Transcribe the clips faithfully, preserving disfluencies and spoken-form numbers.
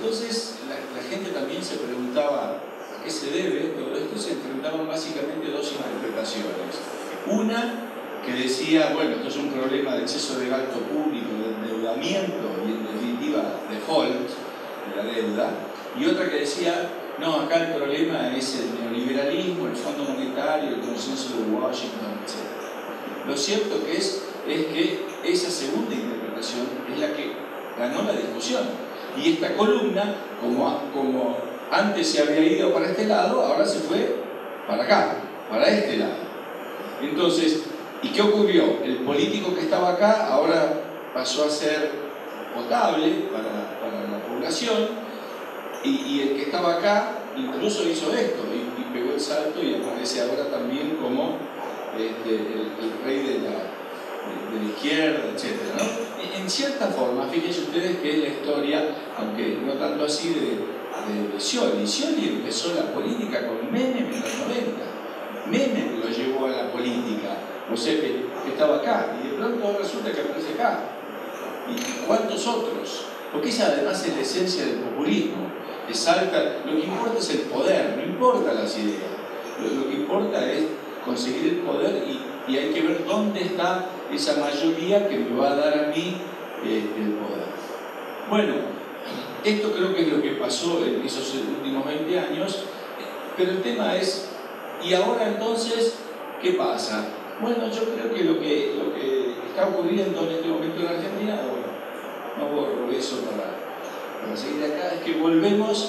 Entonces la, la gente también se preguntaba a qué se debe todo esto, y se enfrentaban básicamente dos interpretaciones. Una que decía, bueno, esto es un problema de exceso de gasto público, de endeudamiento y en definitiva default de la deuda, y otra que decía, no, acá el problema es el neoliberalismo, el Fondo Monetario, el consenso de Washington, etcétera. Lo cierto que es, es que esa segunda interpretación es la que ganó la discusión. Y esta columna, como, como antes se había ido para este lado, ahora se fue para acá, para este lado. Entonces, ¿y qué ocurrió? El político que estaba acá ahora pasó a ser potable para, para la población, y, y el que estaba acá incluso hizo esto, y, y pegó el salto y aparece ahora también como este, el, el rey de la, de, de la izquierda, etcétera, ¿no? En cierta forma, fíjense ustedes que es la historia, aunque no tanto así, de, de Scioli. Scioli empezó la política con Menem en los noventa. Menem lo llevó a la política, o sea que, que estaba acá, y de pronto resulta que aparece acá. ¿Y cuántos otros? Porque esa además es la esencia del populismo. Exalta, lo que importa es el poder, no importa las ideas. Lo, lo que importa es conseguir el poder, y, y hay que ver dónde está esa mayoría que me va a dar a mí eh, el poder. Bueno, esto creo que es lo que pasó en esos últimos veinte años, pero el tema es, ¿y ahora entonces qué pasa? Bueno, yo creo que lo que, lo que está ocurriendo en este momento en Argentina, bueno, no borro eso para, para seguir acá, es que volvemos,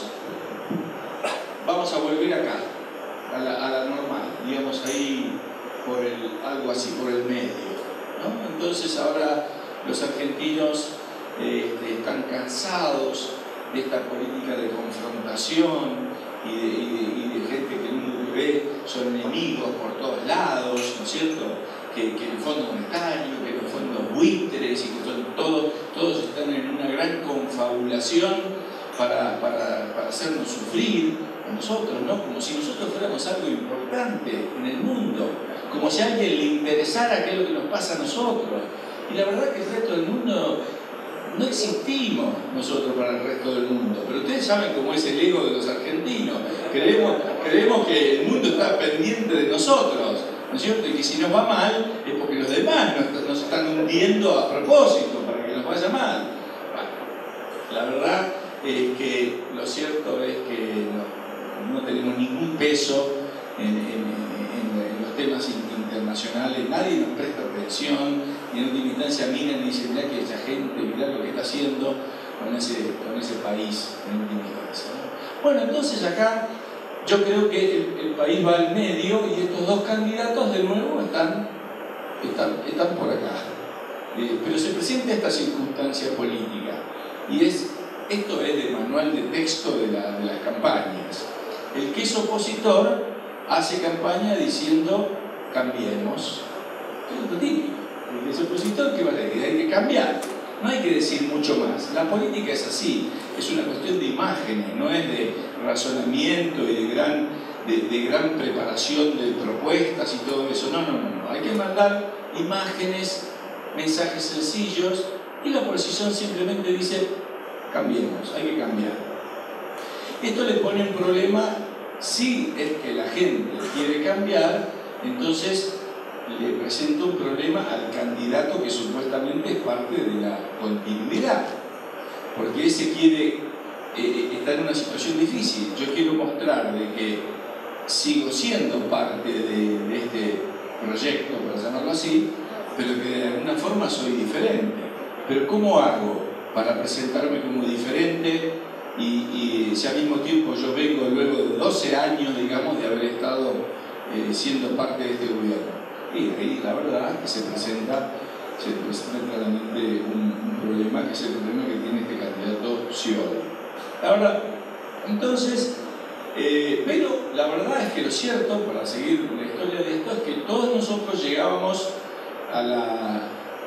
vamos a volver acá, a la, a la normal, digamos ahí, por el, algo así, por el medio, ¿no? Entonces ahora los argentinos eh, están cansados de esta política de confrontación y de, y de, y de gente que uno ve son enemigos por todos lados, ¿no es cierto? Que, que el Fondo Monetario, que los fondos buitres, y que son todos, todos están en una gran confabulación para, para, para hacernos sufrir a nosotros, ¿no? Como si nosotros fuéramos algo importante en el mundo, como si a alguien le interesara qué es lo que nos pasa a nosotros. Y la verdad que el resto del mundo, no existimos nosotros para el resto del mundo, pero ustedes saben cómo es el ego de los argentinos. Creemos, creemos que el mundo está pendiente de nosotros, ¿no es cierto? Y que si nos va mal es porque los demás nos, nos están hundiendo a propósito para que nos vaya mal. Bueno, la verdad es que lo cierto es que no, no tenemos ningún peso en, en, en, en los temas internacionales, nadie nos presta atención, y en última instancia miran y dicen, mirá que esa gente, mirá lo que está haciendo con ese, con ese país en última instancia, ¿no? Bueno, entonces acá yo creo que el, el país va al medio, y estos dos candidatos de nuevo están, están, están por acá. Eh, pero se presenta esta circunstancia política, y es, esto es del manual de texto de, la, de las campañas. El que es opositor hace campaña diciendo cambiemos. Es lo típico. El que es opositor, ¿qué va a decir? Hay que cambiar. No hay que decir mucho más. La política es así, es una cuestión de imágenes, no es de razonamiento y de gran, de, de gran preparación de propuestas y todo eso. No, no, no, no. Hay que mandar imágenes, mensajes sencillos, y la oposición simplemente dice cambiemos, hay que cambiar. Esto le pone un problema. Si es que la gente quiere cambiar, entonces le presenta un problema al candidato que supuestamente es parte de la continuidad, porque ese quiere, eh, está en una situación difícil. Yo quiero mostrar de que sigo siendo parte de, de este proyecto, para llamarlo así, pero que de alguna forma soy diferente. Pero ¿cómo hago para presentarme como diferente y, y si al mismo tiempo yo vengo luego de doce años, digamos, de haber estado eh, siendo parte de este gobierno? Y ahí la verdad es que se presenta, se presenta claramente un, un problema, que es el problema que tiene este candidato Scioli. La verdad, entonces, eh, pero la verdad es que lo cierto, para seguir la historia de esto, es que todos nosotros llegábamos a la...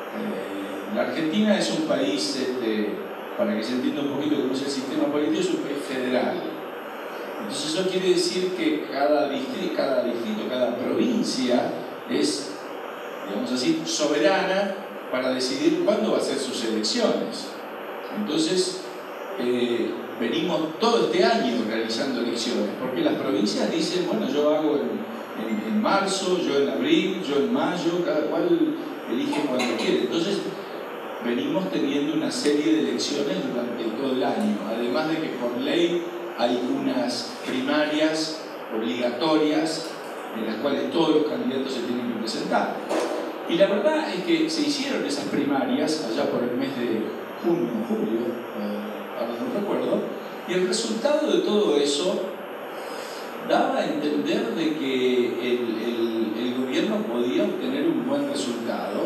Eh, la Argentina es un país, este, para que se entienda un poquito cómo es el sistema político, es un país federal. Entonces eso quiere decir que cada distrito, cada, distrito, cada provincia es, digamos así, soberana para decidir cuándo va a hacer sus elecciones. Entonces, eh, venimos todo este año realizando elecciones, porque las provincias dicen, bueno, yo hago en, en, en marzo, yo en abril, yo en mayo, cada cual elige cuando quiere. Entonces, venimos teniendo una serie de elecciones durante todo el año, además de que por ley hay unas primarias obligatorias en las cuales todos los candidatos se tienen que presentar. Y la verdad es que se hicieron esas primarias allá por el mes de junio o julio, eh, ahora no recuerdo, y el resultado de todo eso daba a entender de que el, el, el gobierno podía obtener un buen resultado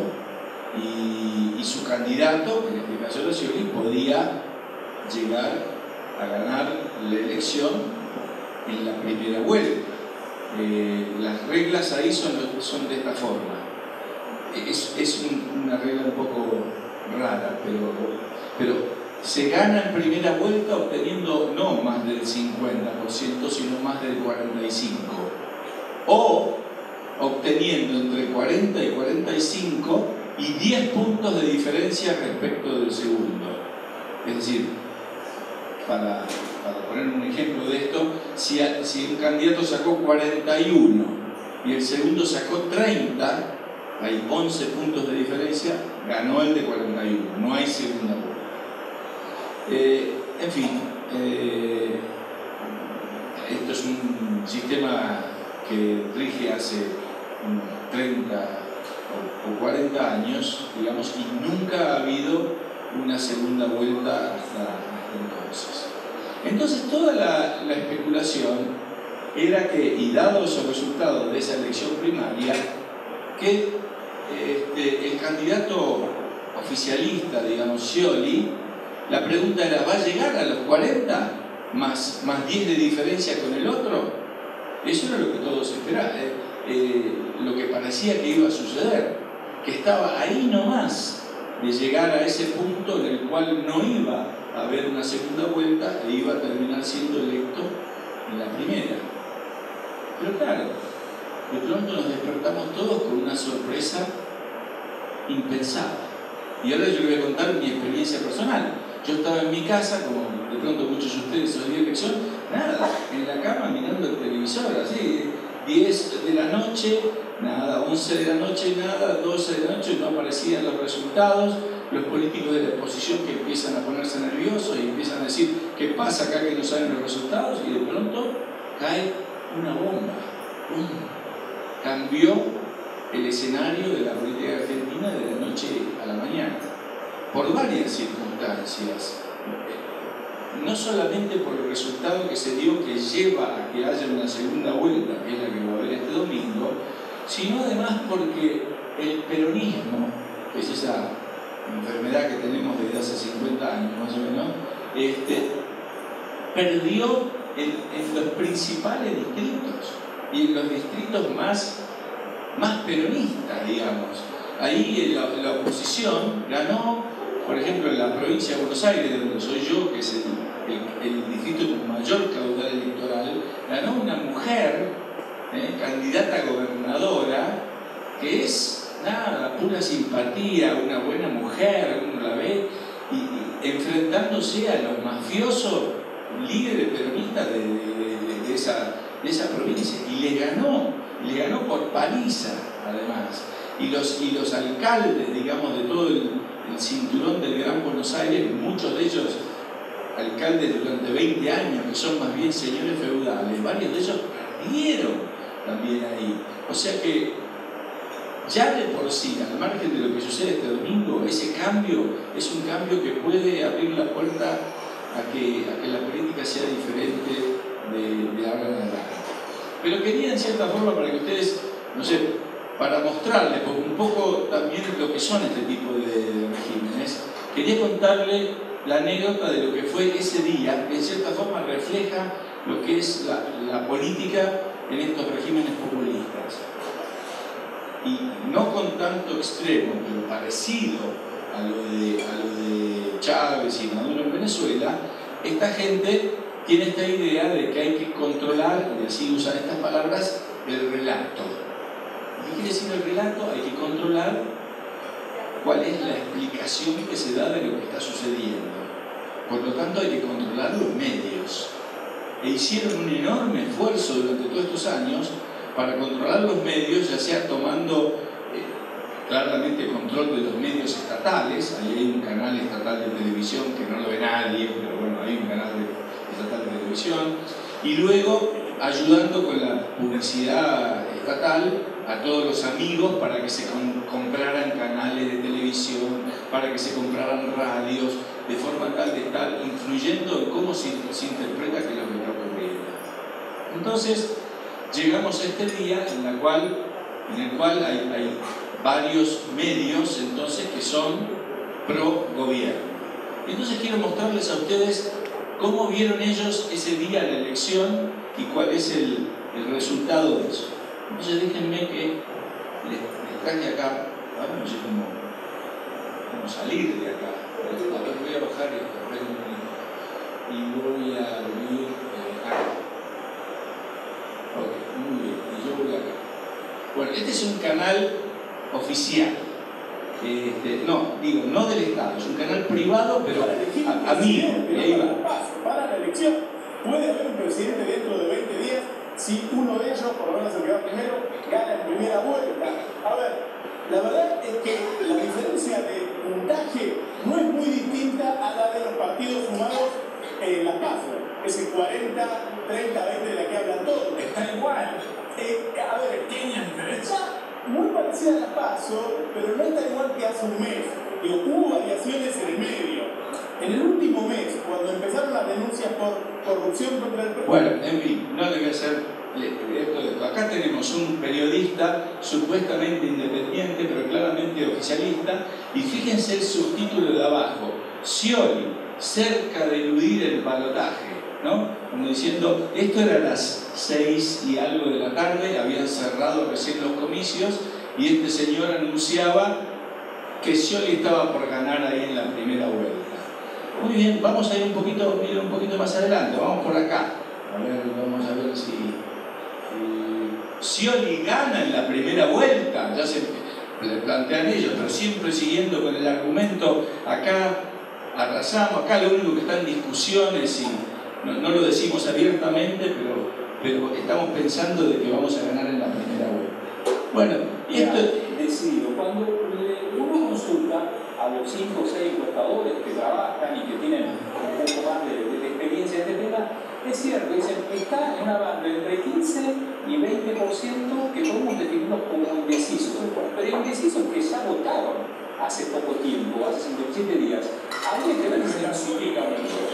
y, y su candidato, en este caso era Scioli, podía llegar a ganar la elección en la primera vuelta. Eh, las reglas ahí son, son de esta forma. Es, es un, una regla un poco rara, pero, pero se gana en primera vuelta obteniendo no más del cincuenta por ciento, sino más del cuarenta y cinco por ciento. O obteniendo entre cuarenta y cuarenta y cinco y diez puntos de diferencia respecto del segundo. Es decir, para, para poner un ejemplo de esto, si, a, si un candidato sacó cuarenta y uno y el segundo sacó treinta, hay once puntos de diferencia, ganó el de cuarenta y uno, no hay segunda vuelta. Eh, en fin, eh, esto es un sistema que rige hace treinta o cuarenta años, digamos, y nunca ha habido una segunda vuelta hasta, hasta entonces. Entonces toda la, la especulación era que, y dados esos resultados de esa elección primaria, que este, el candidato oficialista, digamos, Scioli, la pregunta era, ¿va a llegar a los cuarenta más, más diez de diferencia con el otro? Eso era lo que todos esperaban, eh, eh, lo que parecía que iba a suceder, que estaba ahí nomás de llegar a ese punto en el cual no iba a haber una segunda vuelta e iba a terminar siendo electo en la primera. Pero claro, de pronto nos despertamos todos con una sorpresa impensada. Y ahora yo les voy a contar mi experiencia personal. Yo estaba en mi casa, como de pronto muchos de ustedes hoy día elección, nada, en la cama mirando el televisor, así, diez de la noche, nada, once de la noche, nada, doce de la noche, no aparecían los resultados, los políticos de la oposición que empiezan a ponerse nerviosos y empiezan a decir, ¿qué pasa acá que no saben los resultados? Y de pronto cae una bomba. ¡Pum! Cambió el escenario de la política argentina de la noche a la mañana, por varias circunstancias. No solamente por el resultado que se dio, que lleva a que haya una segunda vuelta, que es la que va a haber este domingo, sino además porque el peronismo, que es esa enfermedad que tenemos desde hace cincuenta años más o menos, este, perdió en, en los principales distritos y en los distritos más, más peronistas, digamos. Ahí la, la oposición ganó, por ejemplo, en la provincia de Buenos Aires, de donde soy yo, que es el, el, el distrito con mayor caudal electoral, ganó una mujer, eh, candidata a gobernadora, que es, nada, pura simpatía, una buena mujer, uno la ve, y, y enfrentándose a los mafiosos líderes peronistas de, de, de, de, esa, de esa provincia, y le ganó, le ganó por paliza, además. Y los, y los alcaldes, digamos, de todo el, el cinturón del Gran Buenos Aires, muchos de ellos alcaldes durante veinte años, que son más bien señores feudales, varios de ellos perdieron también ahí. O sea que ya de por sí, al margen de lo que sucede este domingo, ese cambio es un cambio que puede abrir la puerta a que, a que la política sea diferente de, de ahora en adelante. Pero quería en cierta forma para que ustedes, no sé, para mostrarles un poco también lo que son este tipo de regímenes, quería contarle la anécdota de lo que fue ese día, que en cierta forma refleja lo que es la, la política en estos regímenes populistas. Y no con tanto extremo, pero parecido a lo de, a lo de Chávez y Maduro en Venezuela, esta gente tiene esta idea de que hay que controlar, y así usan estas palabras, el relato. ¿Qué quiere decir el relato? Hay que controlar cuál es la explicación que se da de lo que está sucediendo. Por lo tanto hay que controlar los medios. E hicieron un enorme esfuerzo durante todos estos años para controlar los medios, ya sea tomando eh, claramente control de los medios estatales. Ahí hay un canal estatal de televisión que no lo ve nadie, pero bueno, hay un canal de, estatal de televisión. Y luego ayudando con la publicidad estatal a todos los amigos para que se com compraran canales de televisión, para que se compraran radios, de forma tal de estar influyendo en cómo se, se interpreta que lo que está ocurriendo. Entonces, llegamos a este día en, la cual, en el cual hay, hay varios medios entonces que son pro gobierno. Entonces quiero mostrarles a ustedes cómo vieron ellos ese día la elección y cuál es el, el resultado de eso. Entonces déjenme que les, les traje acá, ahora no sé cómo, cómo salir de acá. A ver, voy a bajar esto, y voy a venir eh, acá. Ok, muy bien, y yo voy acá. Bueno, este es un canal oficial. Este, no, digo, no del Estado, es un canal privado, pero amigo, y ahí va. Para la elección, puede haber un presidente dentro de veinte días si uno de ellos, por lo menos el que va primero, gana en primera vuelta. A ver, la verdad es que la diferencia de puntaje no es muy distinta a la de los partidos sumados en las PASO. Ese cuarenta, treinta, veinte de la que hablan todos. Está igual. Eh, a ver, pequeña diferencia. Muy parecida a las PASO, pero no está igual que hace un mes. Digo, hubo variaciones en el medio. En el último mes, cuando empezaron las denuncias por corrupción contra el presidente... Bueno, en fin, no le voy a hacer esto de esto. Acá tenemos un periodista supuestamente independiente, pero claramente oficialista, y fíjense el subtítulo de abajo: Scioli, cerca de eludir el balotaje, ¿no? Como diciendo, esto era a las seis y algo de la tarde, habían cerrado recién los comicios, y este señor anunciaba que Scioli estaba por ganar ahí en la primera vuelta. Muy bien, vamos a ir un poquito, mira, un poquito más adelante, vamos por acá. A ver, vamos a ver si... Eh, Scioli gana en la primera vuelta, ya se plantean ellos, pero siempre siguiendo con el argumento, acá arrasamos, acá lo único que está en discusiones, y no, no lo decimos abiertamente, pero, pero estamos pensando de que vamos a ganar en la primera vuelta. Bueno, y esto... Decido, cuando uno consulta a los cinco o seis encuestadores que trabajan y que tienen un poco más de, de, de experiencia en este tema, es cierto, dicen que está en una banda entre quince y veinte por ciento que podemos definirlos como indecisos, pero indecisos que ya votaron hace poco tiempo, hace cincuenta y siete días. Habría que ver si se clasifica mucho.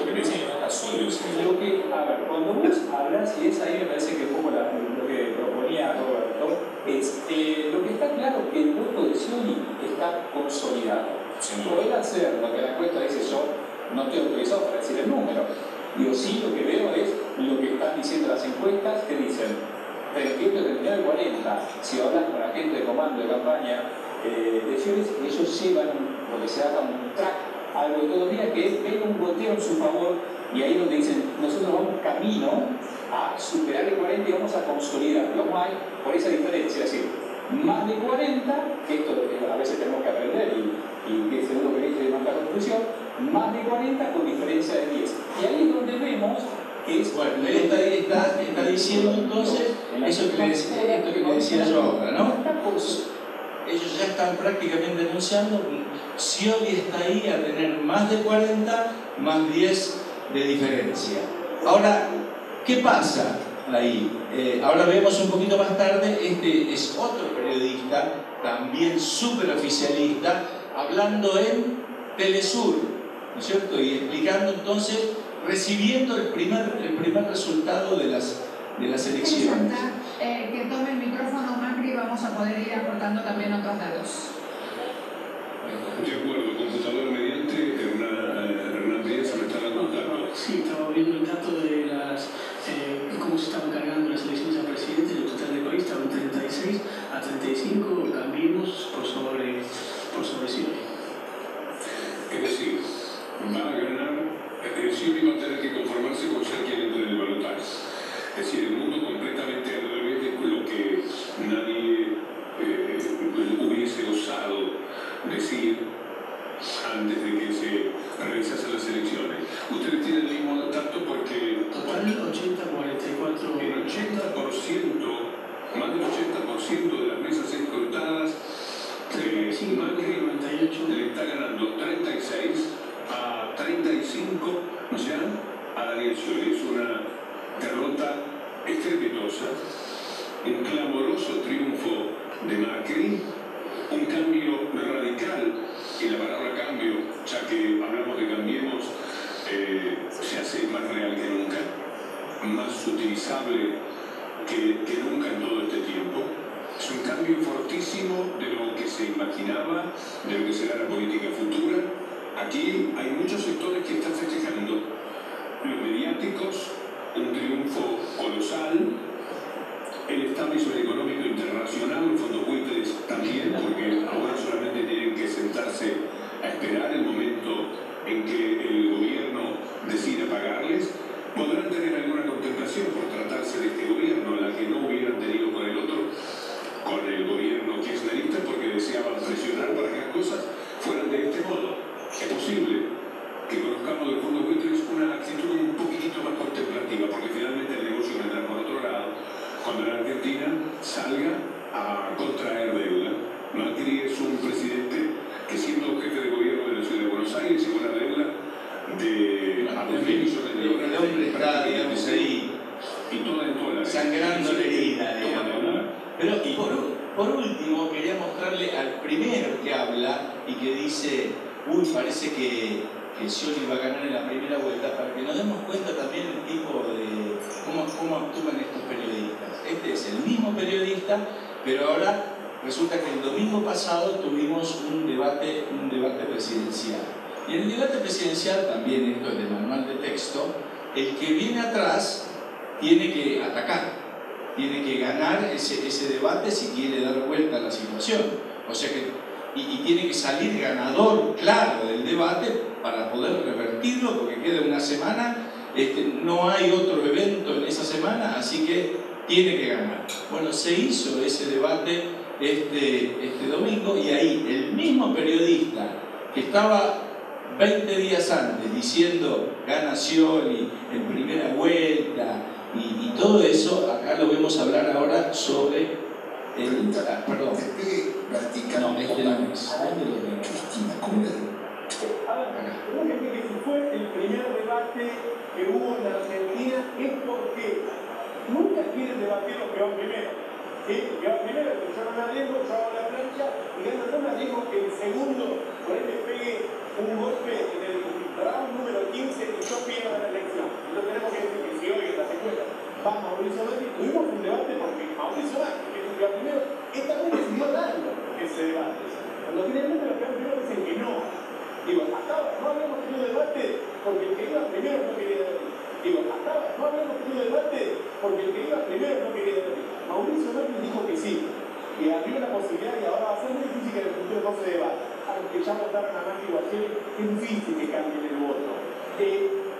Lo que, a ver, cuando vos hablas, y es ahí me parece que un poco la, lo que proponía Roberto, es eh, lo que está claro que el voto de Scioli está consolidado. Poder hacer lo que la encuesta dice, yo no estoy autorizado para decir el número. Digo, sí, lo que veo es lo que están diciendo las encuestas, que dicen treinta y ocho, treinta y nueve, cuarenta. Si hablas con la gente de comando de campaña eh, de Scioli, ellos llevan lo que se llama un track, algo de todos los días, que es ver un goteo en su favor, y ahí es donde dicen, nosotros vamos camino a superar el cuarenta y vamos a consolidar. Vamos a ir por esa diferencia, es decir, más de cuarenta, que esto a veces tenemos que aprender, y, y que según lo que dice nuestra Constitución, más de cuarenta con diferencia de diez. Y ahí es donde vemos que es... Bueno, él está, está, está diciendo entonces eso que le, esto que le decía yo ahora, ¿no? Ellos ya están prácticamente anunciando, Scioli está ahí a tener más de cuarenta, más diez de diferencia. Ahora, ¿qué pasa ahí? Eh, ahora vemos un poquito más tarde, este es otro periodista, también súper oficialista, hablando en Telesur, ¿no es cierto? Y explicando entonces, recibiendo el primer, el primer resultado de las, de las elecciones. Eh, que tome el micrófono Macri, vamos a poder ir aportando también otros datos. De acuerdo, computador mediante, Hernán Díaz me está dando un dato. Sí, estaba viendo el dato de las eh, cómo se estaban cargando las elecciones a presidente. El total del país estaba en treinta y seis a treinta y cinco, Cambiemos por sobre, por sobre Scioli. Es decir, va a ganar, Scioli va a tener que conformarse con ser quien entre en el balotaje. Es decir, el mundo completamente al revés de lo que nadie eh, hubiese osado decir antes de que se realizasen las elecciones. derrota estrepitosa, un clamoroso triunfo de Macri, un cambio radical, y la palabra cambio, ya que hablamos de Cambiemos, eh, se hace más real que nunca, más utilizable que, que nunca en todo este tiempo. Es un cambio fortísimo de lo que se imaginaba, de lo que será la política futura. Aquí hay muchos sectores que están festejando, los mediáticos, un triunfo colosal, el establishment económico internacional, el fondo buitres también, porque ahora solamente tienen que sentarse a esperar el momento en que el gobierno decida pagarles. Podrán tener alguna contemplación por tratarse de este gobierno, la que no hubieran tenido con el otro, con el gobierno kirchnerista, porque deseaban presionar para que las cosas fueran de este modo. Es posible que conozcamos del fondo buitres una actitud un poquitito más contemplativa, porque finalmente el negocio vendrá por otro lado cuando la Argentina salga a contraer deuda. Macri es un presidente que, siendo jefe de gobierno de la ciudad de Buenos Aires, llegó una deuda de a dos mil millones de dólares. El hombre está, digamos, ahí y toda en dólares, sangrando la herida, digamos, ¿no? Pero y por, por último quería mostrarle al primero que habla y que dice, uy, parece que, que Scioli va a ganar en la primera vuelta, para que nos demos cuenta también el tipo de cómo, cómo actúan estos periodistas. Este es el mismo periodista, pero ahora resulta que el domingo pasado tuvimos un debate, un debate presidencial. Y en el debate presidencial, también esto es de manual de texto, el que viene atrás tiene que atacar, tiene que ganar ese, ese debate si quiere dar vuelta a la situación. O sea que, y, y tiene que salir ganador claro del debate para poder revertirlo, porque queda una semana, este, no hay otro evento en esa semana, así que tiene que ganar. Bueno, se hizo ese debate este, este domingo, y ahí el mismo periodista que estaba veinte días antes diciendo gana Scioli en primera vuelta y, y todo eso, acá lo vemos hablar ahora sobre el... Ah, perdón. No, este no es. ¿Dónde lo tengo? A ver, fíjate que si fue el primer debate que hubo en la Argentina es porque nunca quieren debatir los que van primero. ¿Sí? El que va primero, que yo no me arriesgo, yo hago la plancha y gano, no me arriesgo que el segundo por ahí me pegue un golpe en el round número quince y yo pierda la elección. Entonces tenemos que decir que si hoy en la secuela va Mauricio Macri, tuvimos un debate porque Mauricio Macri, que es el que va primero, él también decidió darlo ese debate. Cuando finalmente los que van primero dicen que no. Digo, hasta ahora no habíamos tenido debate porque el que iba primero no quería debatir. Digo, hasta ahora no habíamos tenido debate porque el que iba primero no quería debatir. Mauricio Macri dijo que sí, que abrió la posibilidad y ahora va a ser muy difícil que en el futuro no se debate. Aunque ya votaron a Macri o a Scioli, es difícil que cambien el voto. Eh,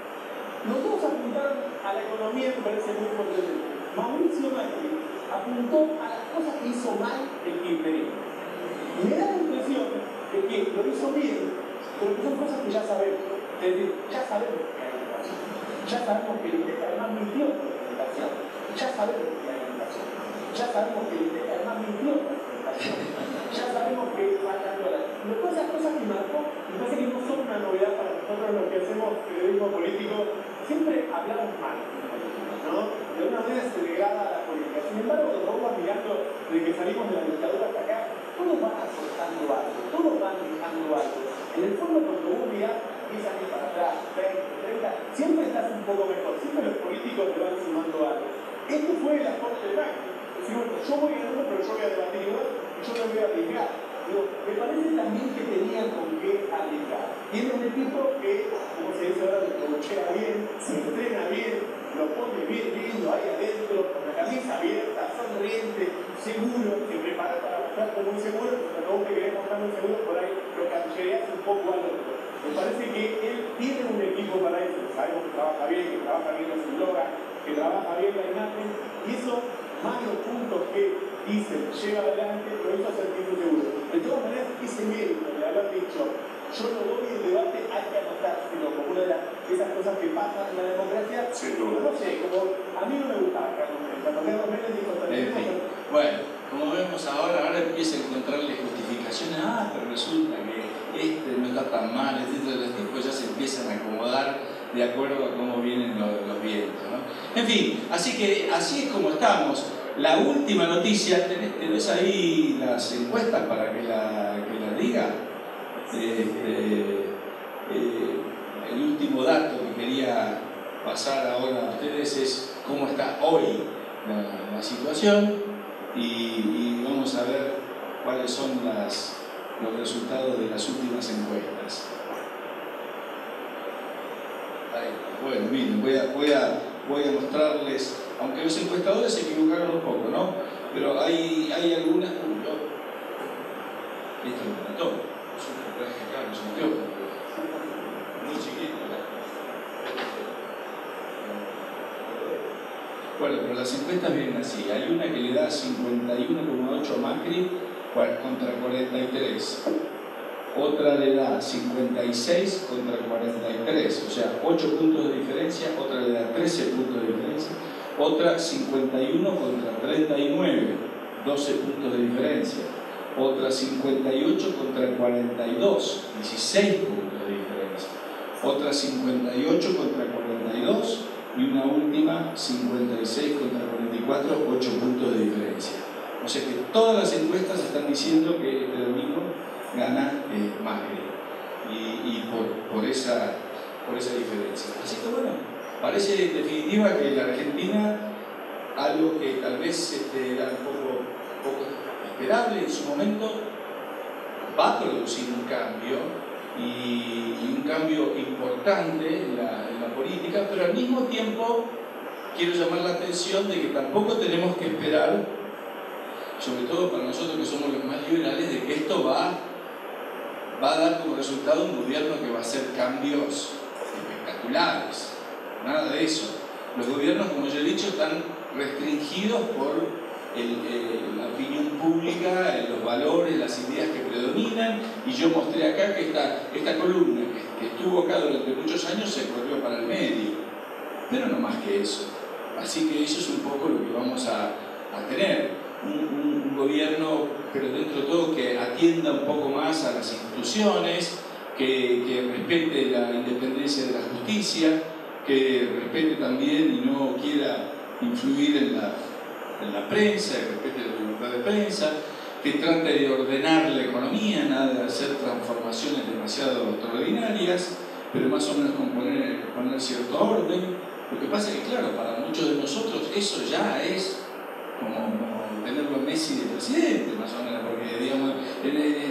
los dos apuntaron a la economía, me parece muy importante. Mauricio Macri apuntó a las cosas que hizo mal el kirchnerismo. Me da la impresión de que lo hizo bien, pero que son cosas que ya sabemos. Es decir, ya sabemos que hay inflación. Ya sabemos que el I N D E C además mintió con la inflación. Ya sabemos que hay inflación. Ya sabemos que el I N D E C además mintió con la inflación. Ya sabemos que faltan dólares. Pero todas esas cosas que marcó, me parece que no son una novedad para nosotros los que hacemos periodismo político. Siempre hablamos mal, ¿no? De una manera segregada a la política. Sin embargo, cuando vamos mirando desde que salimos de la dictadura hasta acá, todos van aportando algo, todos van dejando algo. En el fondo, cuando vos mirás, empiezan a ir para atrás, veinte, treinta, siempre estás un poco mejor, siempre los políticos te van sumando algo. Esto fue el aporte de Macri. Decir, bueno, yo voy ganando, pero yo voy a debatir igual y yo no voy a arriesgar. Digo, me parece también que tenían con qué arriesgar. Tiene un equipo que, como se dice ahora, lo cochea bien, se entrena bien, lo pone bien lindo ahí adentro, con la camisa abierta, sonriente, seguro, se prepara para mostrar como un seguro, pero vos te querés mostrar un seguro, por ahí lo canchereás un poco al otro. Me parece que él tiene un equipo para eso, sabemos que trabaja bien, que trabaja bien los eslogan, que trabaja bien la imagen, y eso, más los puntos que dicen, lleva adelante, lo hizo sentir seguro. De todas maneras, ese mérito de haber dicho, yo no doy el debate, hay que anotárselo como una de las, esas cosas que pasan en la democracia. Sí, no, no sé, como a mí no me gustaba Carlos Menem. Cuando Carlos Menem dijo, En fin. Bueno, como vemos ahora, ahora empieza a encontrarle justificaciones. Ah, pero resulta que este no está tan mal, este, los tipos ya se empiezan a acomodar de acuerdo a cómo vienen los, los vientos, ¿no? En fin, así que así es como estamos. La última noticia, ¿tenés, tenés ahí las encuestas para que la, que la diga? Este, eh, el último dato que quería pasar ahora a ustedes es cómo está hoy la, la situación y, y vamos a ver cuáles son las, los resultados de las últimas encuestas. Ahí, bueno, miren, voy a, voy, a, voy a mostrarles, aunque los encuestadores se equivocaron un poco, ¿no? Pero hay, hay algunas... Uy, yo, esto me mató, es un traje acá, es un anteojo, muy chiquito. Bueno, pero las encuestas vienen así. Hay una que le da cincuenta y uno coma ocho a Macri contra cuarenta y tres. Otra le da cincuenta y seis contra cuarenta y tres, o sea, ocho puntos de diferencia. Otra le da trece puntos de diferencia. Otra cincuenta y uno contra treinta y nueve, doce puntos de diferencia. Otra cincuenta y ocho contra cuarenta y dos, dieciséis puntos de diferencia. Otra cincuenta y ocho contra cuarenta y dos. Y una última, cincuenta y seis contra cuarenta y cuatro, ocho puntos de diferencia. O sea que todas las encuestas están diciendo que este domingo gana eh, Macri. Y, y por, por, esa, por esa diferencia. Así que bueno, parece en definitiva que la Argentina, algo que tal vez este, era un poco, poco esperable en su momento, va a producir un cambio. Y, y un cambio importante en la, en la política, pero al mismo tiempo quiero llamar la atención de que tampoco tenemos que esperar, sobre todo para nosotros que somos los más liberales, de que esto va, va a dar como resultado un gobierno que va a hacer cambios espectaculares. Nada de eso. Los gobiernos, como yo he dicho, están restringidos por El, el, la opinión pública, los valores, las ideas que predominan, y yo mostré acá que esta, esta columna que, que estuvo acá durante muchos años se corrió para el medio, pero no más que eso. Así que eso es un poco lo que vamos a, a tener, un, un, un gobierno, pero dentro de todo que atienda un poco más a las instituciones, que, que respete la independencia de la justicia, que respete también y no quiera influir en la en la prensa, que respete la libertad de prensa, que trate de ordenar la economía, nada de hacer transformaciones demasiado extraordinarias, pero más o menos con poner, poner cierto orden. Lo que pasa es que, claro, para muchos de nosotros eso ya es como, como tenerlo a Messi de presidente, más o menos, porque, digamos, eh,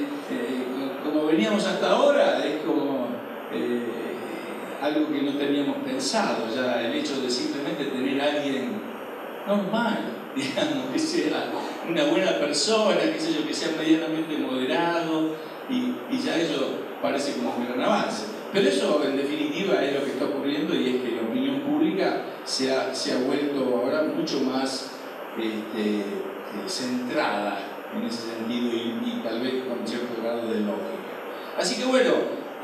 eh, como veníamos hasta ahora, es como eh, algo que no teníamos pensado, ya el hecho de simplemente tener a alguien normal, digamos, que sea una buena persona, qué sé yo, que sea medianamente moderado, y, y ya eso parece como un gran avance. Pero eso, en definitiva, es lo que está ocurriendo, y es que la opinión pública se ha, se ha vuelto ahora mucho más este, centrada en ese sentido, y, y tal vez con cierto grado de lógica. Así que bueno,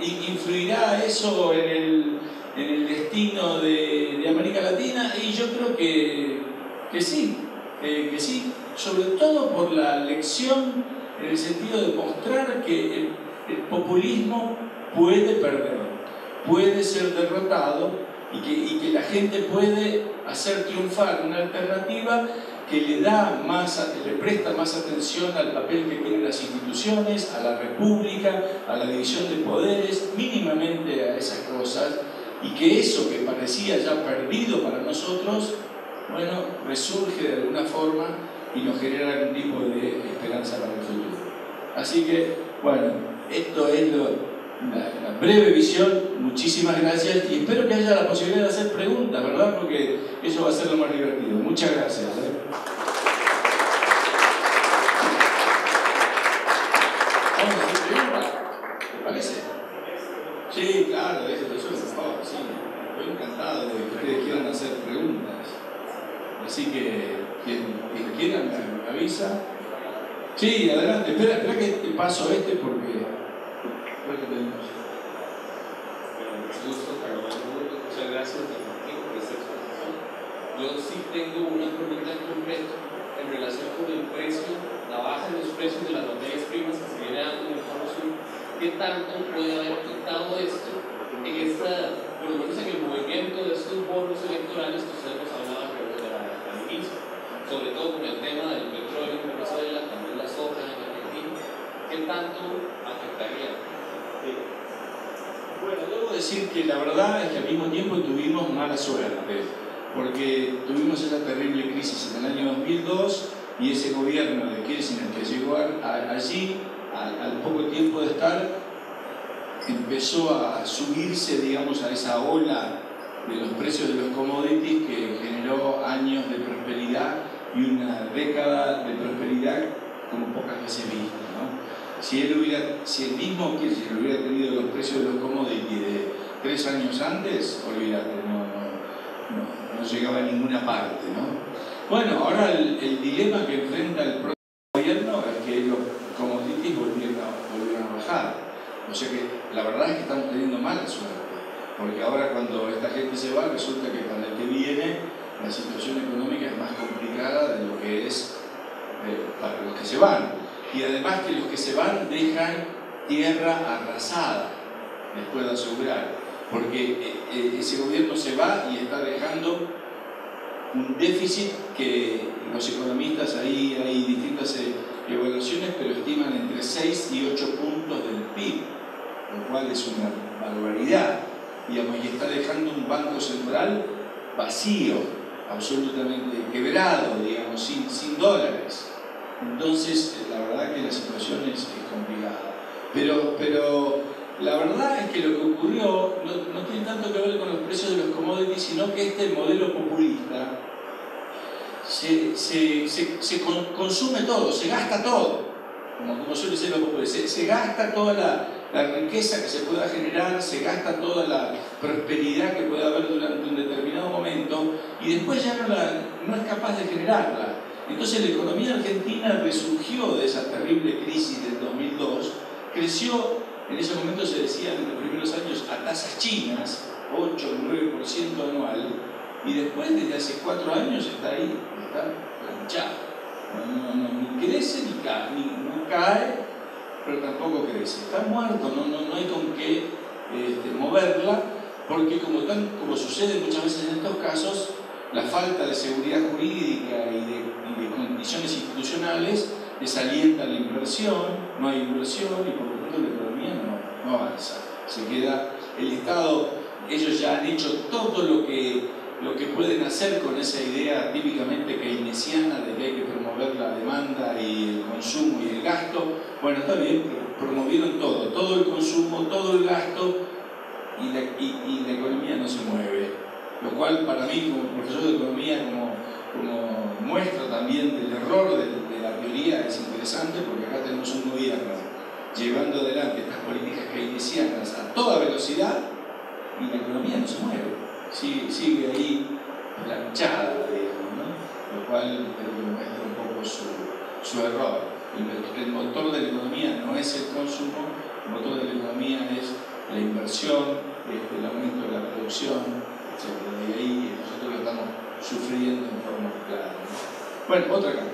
influirá eso en el, en el destino de, de América Latina, y yo creo que, que sí. Eh, que sí, sobre todo por la lección en el sentido de mostrar que el, el populismo puede perder, puede ser derrotado, y que, y que la gente puede hacer triunfar una alternativa que le da más, le presta más atención al papel que tienen las instituciones, a la república, a la división de poderes, mínimamente a esas cosas, y que eso que parecía ya perdido para nosotros, bueno, resurge de alguna forma y nos genera algún tipo de esperanza para el futuro. Así que, bueno, esto es lo, la, la breve visión. Muchísimas gracias, y espero que haya la posibilidad de hacer preguntas, ¿verdad? Porque eso va a ser lo más divertido. Muchas gracias. ¿eh? ¿Vamos a hacer preguntas? ¿Te parece? Sí, claro, eso es un favor, sí. Estoy encantado de que ustedes quieran hacer preguntas. Así que quien, quien quiera me avisa. Sí, adelante, espera, espera que te paso este porque creo que tenemos. Bueno, mucho gusto, Carlos. Muchas gracias Martín por esta exposición. Yo sí tengo una pregunta en concreto en relación con el precio, la baja en los precios de las materias primas que se viene dando en el Cono Sur. ¿Qué tanto puede haber afectado esto en esta, por lo menos en el movimiento de estos bonos electorales que ustedes nos hablaban cuánto afectaría? Bueno, debo decir que la verdad es que al mismo tiempo tuvimos mala suerte, porque tuvimos esa terrible crisis en el año dos mil dos y ese gobierno de Kirchner que llegó a, a, allí, a, al poco tiempo de estar, empezó a subirse, digamos, a esa ola de los precios de los commodities que generó años de prosperidad y una década de prosperidad como pocas veces vista, ¿no? Si él hubiera, si el mismo Kirchner hubiera tenido los precios de los commodities de tres años antes, olvídate, no, no, no, no llegaba a ninguna parte, ¿no? Bueno, ahora el, el dilema que enfrenta el propio gobierno es que los commodities volvieron a, volvieron a bajar. O sea que la verdad es que estamos teniendo mala suerte, porque ahora cuando esta gente se va, resulta que con el que viene la situación económica es más complicada de lo que es eh, para los que se van. Y además que los que se van dejan tierra arrasada, les puedo asegurar, porque eh, ese gobierno se va y está dejando un déficit que los economistas, ahí hay distintas evaluaciones, pero estiman entre seis y ocho puntos del P I B, lo cual es una barbaridad, digamos, y está dejando un banco central vacío, absolutamente quebrado, digamos, sin, sin dólares. Entonces, la verdad que la situación es, es complicada. Pero, pero la verdad es que lo que ocurrió no, no tiene tanto que ver con los precios de los commodities, sino que este modelo populista se, se, se, se con, consume todo, se gasta todo, como, como suele ser lo popular, se, se gasta toda la, la riqueza que se pueda generar, se gasta toda la prosperidad que pueda haber durante un determinado momento y después ya no, la, no es capaz de generarla. Entonces la economía argentina resurgió de esa terrible crisis del dos mil dos, creció, en ese momento se decía en los primeros años a tasas chinas, ocho o nueve por ciento anual, y después desde hace cuatro años está ahí, está planchado. No, no, no, ni crece ni cae, ni, no cae, pero tampoco crece. Está muerto, no, no, no hay con qué este, moverla, porque como, tan, como sucede muchas veces en estos casos, la falta de seguridad jurídica y de, y de condiciones institucionales desalienta la inversión, no hay inversión y por lo tanto la economía no, no avanza. Se queda el Estado, ellos ya han hecho todo lo que, lo que pueden hacer con esa idea típicamente keynesiana de que hay que promover la demanda y el consumo y el gasto. Bueno, está bien, promovieron todo, todo el consumo, todo el gasto y la, y, y la economía no se mueve. Lo cual para mí como profesor de economía, como, como muestra también del error de, de la teoría, es interesante porque acá tenemos un gobierno llevando adelante estas políticas keynesianas a toda velocidad y la economía no se mueve, sigue, sigue ahí planchada, digamos, ¿no? Lo cual creo que muestra un poco su, su error. El, el motor de la economía no es el consumo, el motor de la economía es la inversión, este, el aumento de la producción, etcétera. Y ahí nosotros lo estamos sufriendo en forma clara, ¿no? Bueno, otra carta.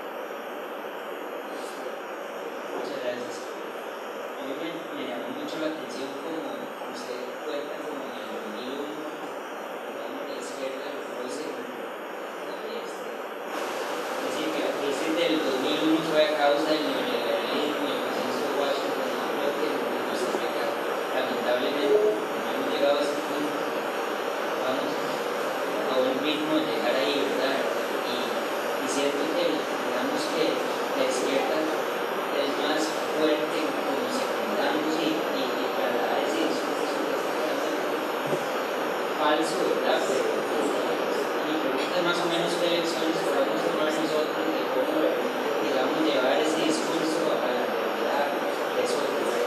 Muchas gracias. A mí me, me llamó mucho la atención como usted cuenta como en el dos mil uno, digamos, la izquierda fue ese, este, es decir, que la crisis del dos mil uno fue a causa del neoliberalismo y el consenso de Washington. Yo creo que en Costa Rica, lamentablemente, no hemos llegado a ese punto. Vamos a un ritmo de llegar ahí, ¿verdad? Y, y siento que, digamos que la izquierda es más fuerte como secundamos y, y, y trasladar ese discurso falso, ¿verdad? Pero, mi pregunta es más o menos qué lecciones podemos tomar nosotros de cómo, digamos, llevar ese discurso a la realidad de eso.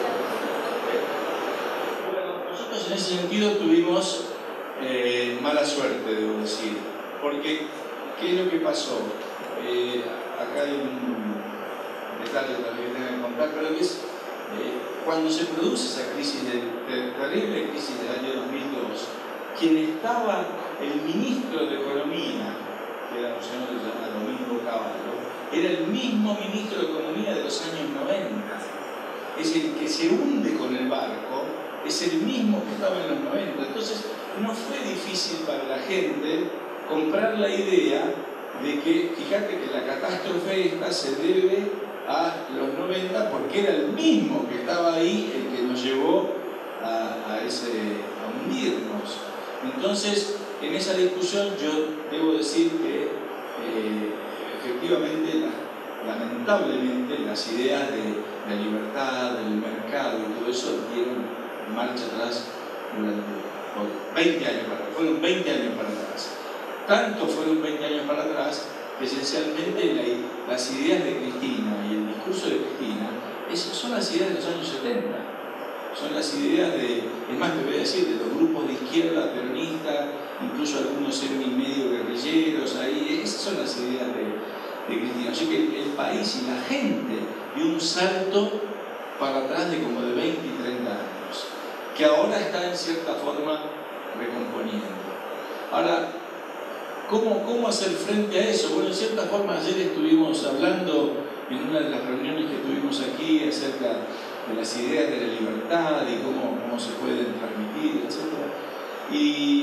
Bueno, nosotros en ese sentido tuvimos Eh, mala suerte, debo decir, porque ¿qué es lo que pasó? Eh, acá hay un detalle también que tengo que contar, pero es eh, cuando se produce esa crisis, de, de, terrible crisis del año dos mil dos, quien estaba el ministro de Economía, que era un señor que se llama Domingo Cavallo, era el mismo ministro de Economía de los años noventa, es el que se hunde con el barco, es el mismo que estaba en los noventa. Entonces no fue difícil para la gente comprar la idea de que, fíjate que la catástrofe esta se debe a los noventa, porque era el mismo que estaba ahí el que nos llevó a, a, ese, a hundirnos. Entonces, en esa discusión yo debo decir que eh, efectivamente, la, lamentablemente, las ideas de la libertad, del mercado y todo eso dieron marcha atrás durante veinte años para atrás. Fueron veinte años para atrás. Tanto fueron veinte años para atrás que esencialmente la, las ideas de Cristina y el discurso de Cristina esas son las ideas de los años setenta. Son las ideas de, es más te voy a decir, de los grupos de izquierda peronistas, incluso algunos semi medio guerrilleros ahí, esas son las ideas de, de Cristina. Así que el, el país y la gente dio un salto para atrás de como de veinte y treinta años, que ahora está en cierta forma recomponiendo. Ahora, ¿cómo, cómo hacer frente a eso? Bueno, en cierta forma ayer estuvimos hablando en una de las reuniones que tuvimos aquí acerca de las ideas de la libertad y cómo, cómo se pueden transmitir, etcétera. Y,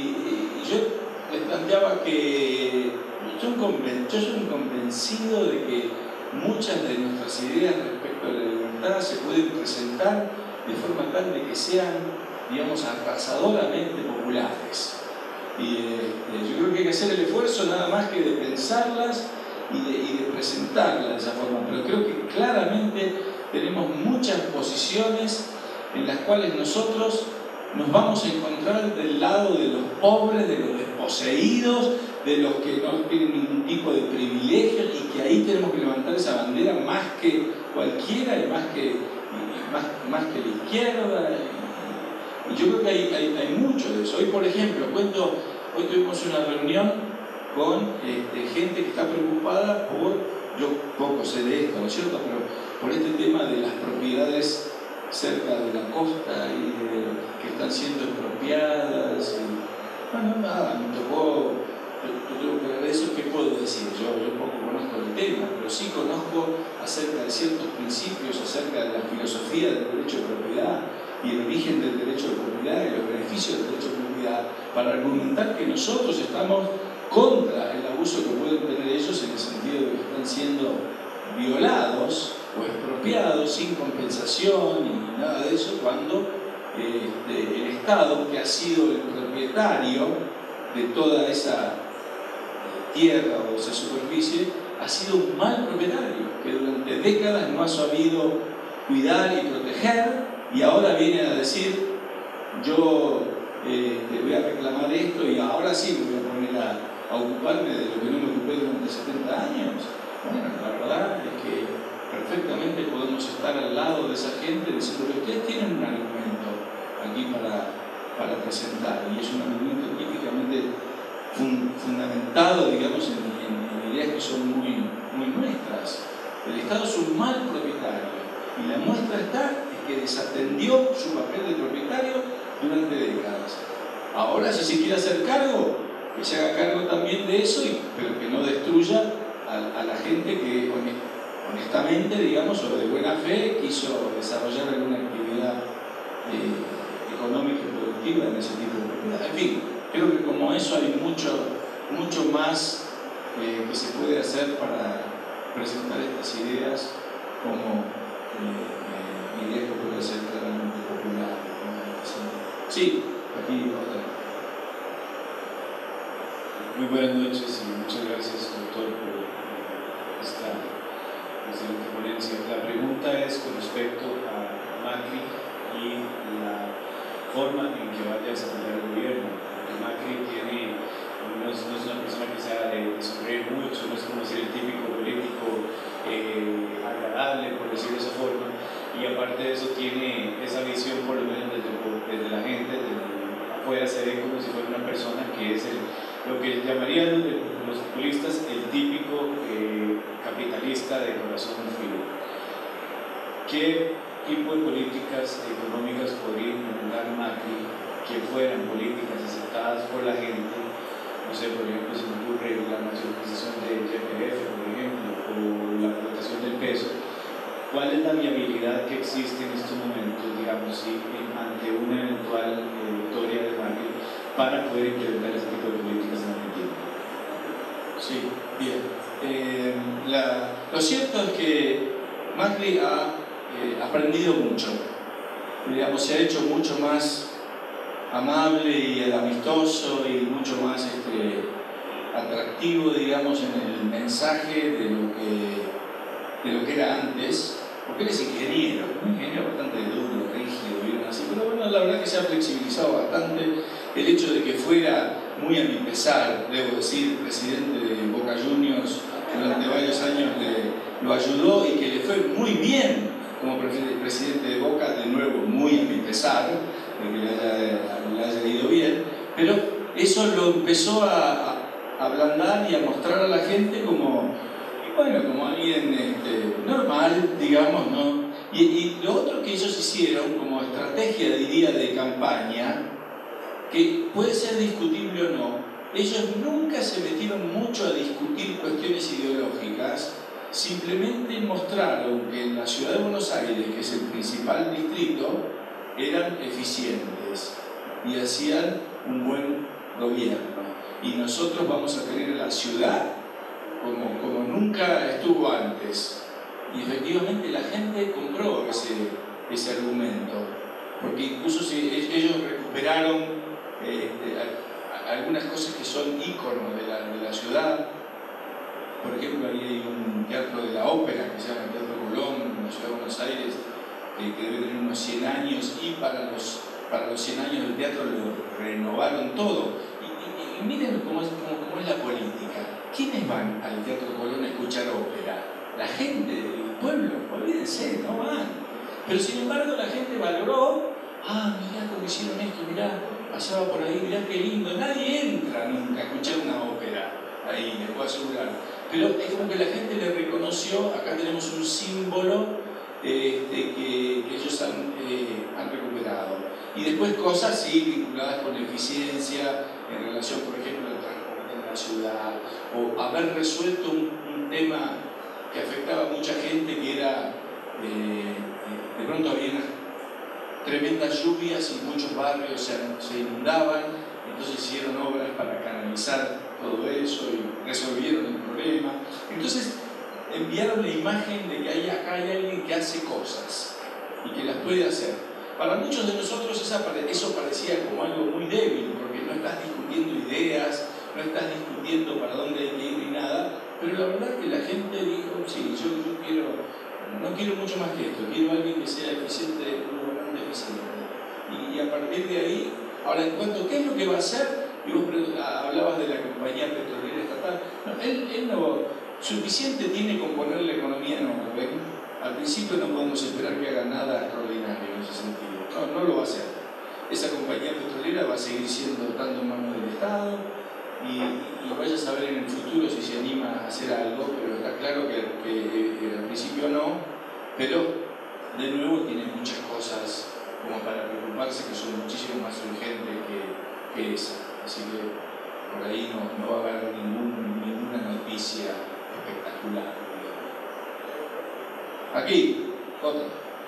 y yo les planteaba que yo, conven, yo soy convencido de que muchas de nuestras ideas respecto a la libertad se pueden presentar de forma tal de que sean, digamos, arrasadoramente populares. Y eh, yo creo que hay que hacer el esfuerzo nada más que de pensarlas y de, y de presentarlas de esa forma. Pero creo que claramente tenemos muchas posiciones en las cuales nosotros nos vamos a encontrar del lado de los pobres, de los desposeídos, de los que no tienen ningún tipo de privilegio, y que ahí tenemos que levantar esa bandera más que cualquiera y más que, más, más que la izquierda. Y yo creo que hay, hay, hay mucho de eso. Hoy, por ejemplo, cuento, hoy tuvimos una reunión con este, gente que está preocupada por, yo poco sé de esto, ¿no es cierto?, pero por este tema de las propiedades cerca de la costa y de, que están siendo expropiadas. Y, bueno, nada, me tocó, yo, yo tengo que ver eso, ¿qué puedo decir? Yo, yo poco conozco el tema, pero sí conozco acerca de ciertos principios, acerca de la filosofía del derecho de propiedad y el origen del derecho de propiedad y los beneficios del derecho de propiedad, para argumentar que nosotros estamos contra el abuso que pueden tener ellos, en el sentido de que están siendo violados o expropiados sin compensación y nada de eso, cuando eh, este, el Estado, que ha sido el propietario de toda esa tierra o esa superficie, ha sido un mal propietario, que durante décadas no ha sabido cuidar y proteger, y ahora viene a decir: yo eh, te voy a reclamar esto y ahora sí me voy a poner a, a ocuparme de lo que no me ocupé durante setenta años. Bueno, la verdad es que perfectamente podemos estar al lado de esa gente y decir: pero ustedes tienen un argumento aquí para, para presentar, y es un argumento típicamente fun, fundamentado, digamos, en, en, en ideas que son muy, muy nuestras. El Estado es un mal propietario, y la muestra está en que desatendió su papel de propietario durante décadas. Ahora, si se quiere hacer cargo, que se haga cargo también de eso, y, pero que no destruya a, a la gente que honestamente, digamos, o de buena fe, quiso desarrollar alguna actividad eh, económica y productiva en ese tipo de propiedad. En fin, creo que como eso hay mucho, mucho más eh, que se puede hacer para presentar estas ideas como eh, ideas que pueden ser claramente populares. Sí, aquí otra. Muy buenas noches y muchas gracias, doctor, por esta excelente ponencia. La pregunta es con respecto a Macri y la forma en que vaya a desarrollar el gobierno. Porque Macri tiene, no es, no es una persona que sea de, de sonreír mucho, no es como ser el típico político eh, agradable, por decirlo de esa forma, y aparte de eso tiene esa visión, por lo menos desde, desde la gente, desde afuera se ve como si fuera una persona que es el, lo que llamarían los, los populistas el típico eh, capitalista de corazón frío. ¿Qué tipo de políticas económicas podría implementar Macri que fueran políticas aceptadas por la gente? No sé, por ejemplo, se me ocurre la nacionalización del Y P F, por ejemplo, o la explotación del peso. ¿Cuál es la viabilidad que existe en estos momentos, digamos, si, ante una eventual eh, victoria de Macri, para poder implementar ese tipo de políticas en Argentina? Sí, bien. Eh, la, lo cierto es que Macri ha eh, aprendido mucho, digamos, se ha hecho mucho más amable y amistoso y mucho más este, atractivo, digamos, en el mensaje de lo que, de lo que era antes, porque él es ingeniero, un ingeniero bastante duro, rígido, bien así, pero bueno, la verdad que se ha flexibilizado bastante. El hecho de que fuera, muy a mi pesar, debo decir, presidente de Boca Juniors durante varios años, le, lo ayudó y que le fue muy bien como presidente de Boca, de nuevo, muy a mi pesar, de que le haya, le haya ido bien, pero eso lo empezó a, a ablandar y a mostrar a la gente como, bueno, como alguien este, normal, digamos, ¿no? Y, y lo otro que ellos hicieron como estrategia, diría, de campaña, que puede ser discutible o no, ellos nunca se metieron mucho a discutir cuestiones ideológicas, simplemente mostraron que en la ciudad de Buenos Aires, que es el principal distrito, eran eficientes y hacían un buen gobierno. Y nosotros vamos a tener la ciudad como, como nunca estuvo antes. Y efectivamente la gente compró ese, ese argumento, porque incluso si ellos recuperaron eh, algunas cosas que son íconos de la, de la ciudad. Por ejemplo, ahí hay un teatro de la ópera que se llama el Teatro Colón en la ciudad de Buenos Aires, eh, que debe tener unos cien años, y para los, para los cien años del teatro lo renovaron todo. Y, y, y miren cómo es, cómo, cómo es la política. ¿Quiénes van al Teatro Colón a escuchar ópera? La gente del pueblo, olvídense, no van. Pero sin embargo la gente valoró, ah, mirá cómo hicieron esto, mirá, pasaba por ahí, mirá qué lindo. Nadie entra nunca a escuchar una ópera ahí, les puedo asegurar. Pero es como que la gente le reconoció, acá tenemos un símbolo eh, de que, que ellos han, eh, han recuperado. Y después cosas sí vinculadas con la eficiencia en relación, por ejemplo, al transporte en la ciudad, o haber resuelto un, un tema que afectaba a mucha gente, que era, eh, de pronto había unas tremendas lluvias y muchos barrios se, se inundaban, entonces hicieron obras para canalizar todo eso y resolvieron el problema. Entonces enviaron la imagen de que hay, acá hay alguien que hace cosas y que las puede hacer. Para muchos de nosotros esa, eso parecía como algo muy débil, porque no estás discutiendo ideas, no estás discutiendo para dónde hay que ir ni nada, pero la verdad es que la gente dijo, sí, yo, yo quiero, no quiero mucho más que esto, quiero alguien que sea eficiente, un gobernante eficiente. Y, y a partir de ahí, ahora en cuanto a qué es lo que va a hacer, y vos hablabas de la compañía petrolera estatal, no, él, él no, suficiente tiene con poner la economía en orden. Al principio no podemos esperar que haga nada extraordinario en ese sentido, no, no lo va a hacer. Esa compañía petrolera va a seguir siendo dando en manos del Estado, y, y vaya a saber en el futuro si se anima a hacer algo, pero está claro que, que, que al principio no, pero de nuevo tiene muchas cosas como para preocuparse que son muchísimo más urgentes que, que esa. Así que por ahí no, no va a haber ningún, ninguna noticia espectacular. Aquí, otra.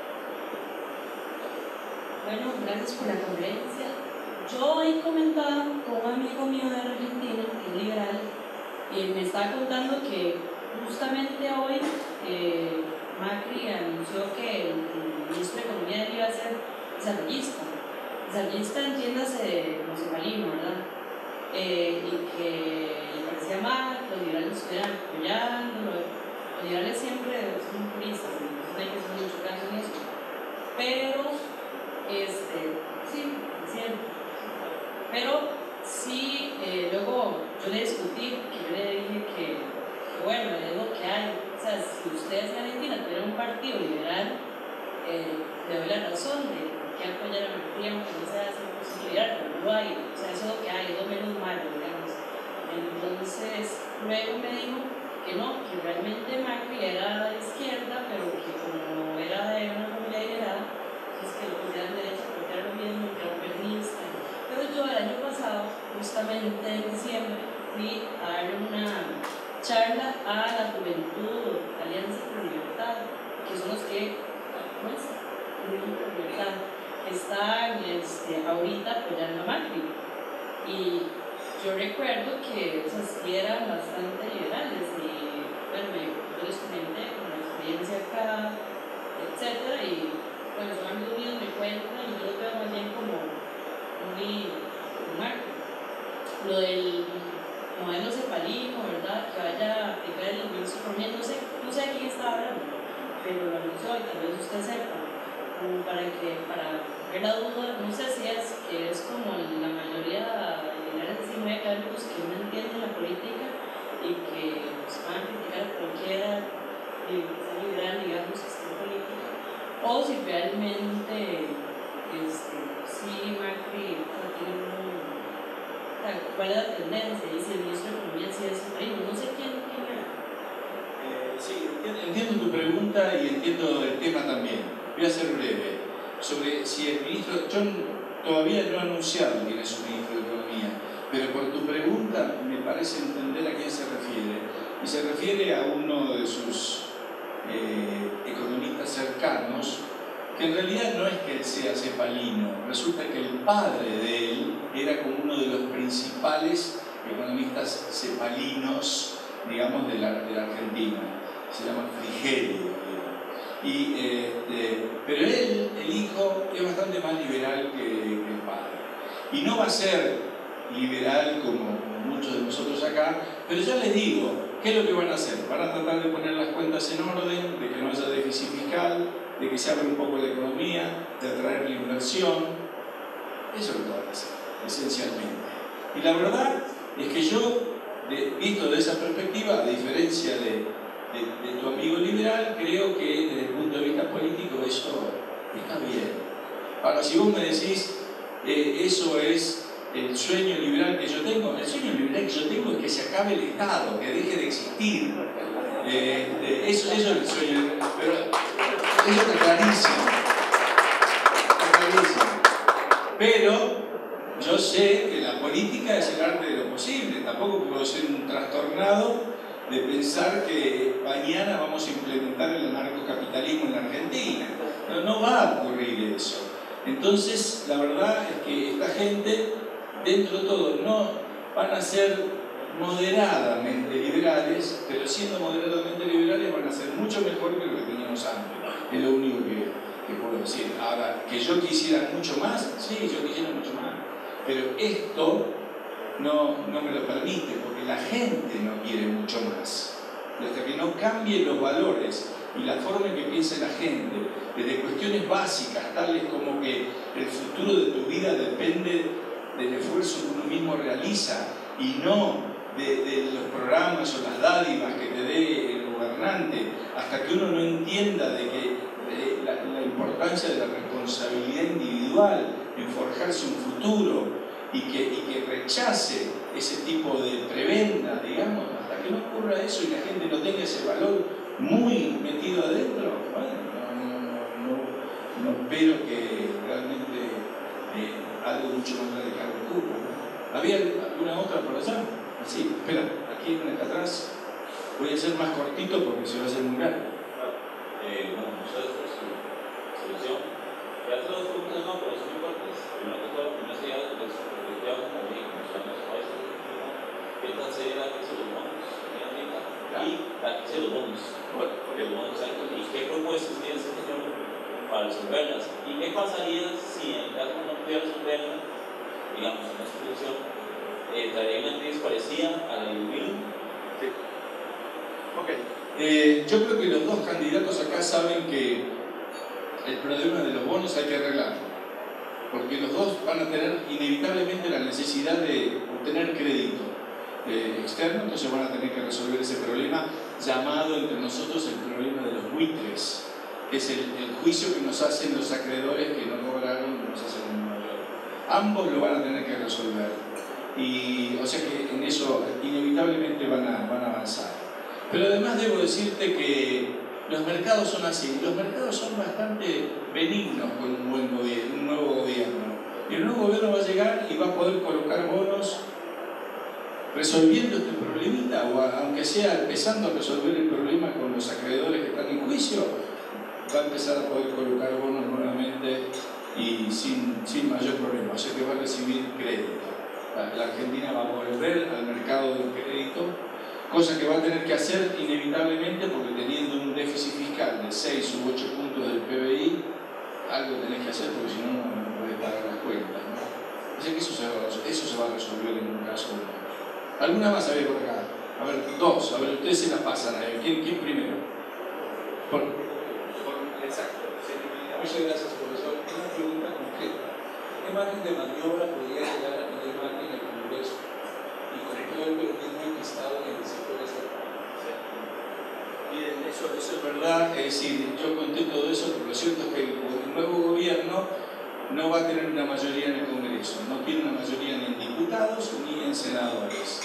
Bueno, gracias por la conferencia. Yo he comentado con un amigo mío de Argentina, que es liberal, y me estaba contando que justamente hoy eh, Macri anunció que el, el ministro de Economía iba a ser desarrollista. Desarrollista, entiéndase, municipalismo, ¿verdad? Eh, y que le parecía mal, que los liberales estuvieran apoyándolo. Los liberales siempre son puristas, entonces no hay que hacer mucho caso en eso. Pero, este, sí, siempre. Pero sí, eh, luego yo le discutí, que yo le dije que, que bueno, es lo que hay. O sea, si ustedes en Argentina tuvieran un partido liberal, eh, le doy la razón de que apoyar a Macri, aunque no sea cien por ciento liberal, pero no lo hay. O sea, eso es lo que hay, es lo menos malo, digamos. Entonces, luego me dijo que no, que realmente Macri era de izquierda, pero que como era de una familia liberal, pues que lo consideran derecha, porque era lo mismo, que era un peronista. Pero yo el año pasado, justamente en diciembre, fui a darle una charla a la Juventud Alianza por Libertad, que son los que, ¿cómo es? Unión por Libertad, que están este, ahorita apoyando a Macri. Y yo recuerdo que o sea, sí eran bastante liberales, y bueno, yo les comenté con la experiencia acá, tal vez usted sepa, como para que, para ver la duda, no sé si es que es como la mayoría de liberales y mecánicos que no entienden la política y que pues, van a criticar a cualquiera liberal, digamos, que esté en política, o si realmente este, si Macri tiene un, cuál es la tendencia, y si el ministro de Economía si es primo, no sé quién, quién era. Eh, sí, entiendo tu pregunta y entiendo el tema también. Voy a ser breve. Sobre si el ministro, yo todavía no he anunciado quién es su ministro de Economía, pero por tu pregunta me parece entender a quién se refiere. Y se refiere a uno de sus eh, economistas cercanos, que en realidad no es que él sea cepalino, resulta que el padre de él era como uno de los principales economistas cepalinos, digamos, de la, de la Argentina. Se llama Frigerio. Y, este, pero él, el hijo, es bastante más liberal que, que el padre. Y no va a ser liberal como muchos de nosotros acá, pero ya les digo, ¿qué es lo que van a hacer? Van a tratar de poner las cuentas en orden, de que no haya déficit fiscal, de que se abra un poco la economía, de atraer la inversión. Eso es lo que van a hacer, esencialmente. Y la verdad es que yo, de, visto de esa perspectiva, a diferencia de De, de tu amigo liberal, creo que desde el punto de vista político eso está bien. Ahora, si vos me decís, eh, eso es el sueño liberal que yo tengo, el sueño liberal que yo tengo es que se acabe el Estado, que deje de existir. Eh, eh, eso, eso es el sueño, pero eso está clarísimo. Está clarísimo. Pero yo sé que la política es el arte de lo posible, tampoco puedo ser un trastornado de pensar que mañana vamos a implementar el anarcocapitalismo en la Argentina. No, no va a ocurrir eso. Entonces, la verdad es que esta gente, dentro de todo, no van a ser moderadamente liberales, pero siendo moderadamente liberales van a ser mucho mejor que lo que teníamos antes. Es lo único que, que puedo decir. Ahora, que yo quisiera mucho más, sí, yo quisiera mucho más. Pero esto no, no me lo permite, porque la gente no quiere mucho más. Hasta que no cambien los valores y la forma en que piensa la gente, desde cuestiones básicas, tales como que el futuro de tu vida depende del esfuerzo que uno mismo realiza y no de, de los programas o las dádivas que te dé el gobernante, hasta que uno no entienda de que de la, la importancia de la responsabilidad individual en forjarse un futuro, y que, y que rechace ese tipo de prebenda, digamos, hasta que no ocurra eso y la gente no tenga ese valor muy metido adentro, bueno, no, no, no, no espero que realmente eh, algo mucho más radical ocurra, ¿no? ¿Había alguna otra por allá? Sí, espera, aquí una acá atrás. Voy a ser más cortito porque se va a hacer muy largo. Eh, bueno, muchas gracias por su solución. Ya hace dos preguntas, no, pero son muy fuertes. Primero que todo, primero sería de su perspectiva como México, o sea, nuestro país, ¿qué tan sería la crisis de los bonos en América? Y la crisis de los bonos, porque los bonos altos, y qué propuestas tiene este señor para resolverlas. Y qué pasaría si en el caso no pudiera resolverla, digamos, en esta situación, eh, traería una crisis parecida a la de dos mil uno. Sí. Ok. Eh, yo creo que los dos candidatos acá saben que el problema de los bonos hay que arreglarlo, porque los dos van a tener inevitablemente la necesidad de obtener crédito eh, externo, entonces van a tener que resolver ese problema llamado entre nosotros el problema de los buitres, que es el, el juicio que nos hacen los acreedores que no cobraron y nos hacen en Nueva York. Ambos lo van a tener que resolver, y o sea que en eso inevitablemente van a, van a avanzar. Pero además debo decirte que los mercados son así, los mercados son bastante benignos con un buen gobierno, un nuevo gobierno. Y el nuevo gobierno va a llegar y va a poder colocar bonos resolviendo este problemita, o a, aunque sea empezando a resolver el problema con los acreedores que están en juicio, va a empezar a poder colocar bonos nuevamente y sin, sin mayor problema, o sea que va a recibir crédito. La, la Argentina va a volver al mercado del crédito, cosa que va a tener que hacer inevitablemente, porque teniendo un déficit fiscal de seis u ocho puntos del P B I, algo tenés que hacer porque si no, no podés pagar las cuentas, ¿no? O sea que eso se va, eso se va a resolver en un caso. ¿Alguna más había por acá? A ver, dos, a ver, ustedes se la pasan a ver. ¿Quién, quién primero? Por, por, exacto. Muchas gracias, profesor. Una pregunta concreta. ¿Qué margen de maniobra podría llegar a tener Macri en el Congreso y con todo el peronismo enquistado en el sector estatal? Bien, eso, eso es verdad. Es decir, yo conté todo eso, pero lo cierto es que el, el nuevo gobierno no va a tener una mayoría en el Congreso, no tiene una mayoría ni en diputados ni en senadores.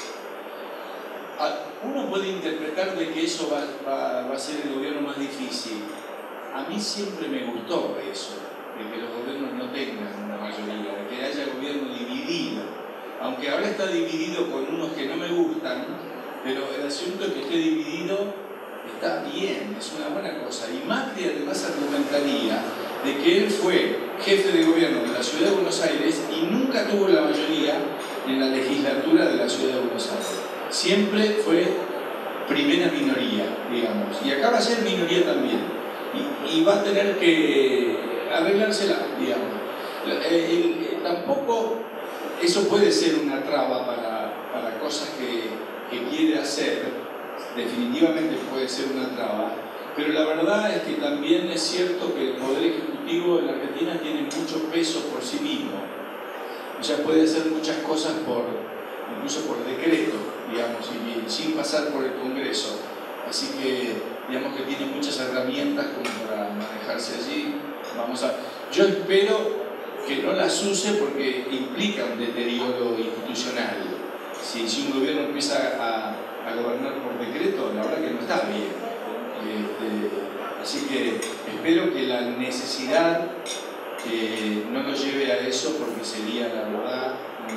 Uno puede interpretar de que eso va, va, va a ser el gobierno más difícil. A mí siempre me gustó eso, de que los gobiernos no tengan una mayoría, de que haya gobierno dividido. Aunque ahora está dividido con unos que no me gustan, pero el asunto de que esté dividido está bien, es una buena cosa. Y Macri además argumentaría de que él fue jefe de gobierno de la Ciudad de Buenos Aires y nunca tuvo la mayoría en la legislatura de la Ciudad de Buenos Aires. Siempre fue primera minoría, digamos, y acá va a ser minoría también, y, y va a tener que arreglársela, digamos. El, el, tampoco eso puede ser una traba para, para cosas que, que quiere hacer, definitivamente puede ser una traba, pero la verdad es que también es cierto que el Poder Ejecutivo en la Argentina tiene mucho peso por sí mismo, o sea, puede hacer muchas cosas por, incluso por decreto, digamos, y sin pasar por el Congreso. Así que, digamos que tiene muchas herramientas como para manejarse allí. Vamos a... Yo espero que no las use porque implica un deterioro institucional. Si, si un gobierno empieza a, a gobernar por decreto, la verdad que no está bien. Este, así que espero que la necesidad eh, no nos lleve a eso, porque sería, la verdad,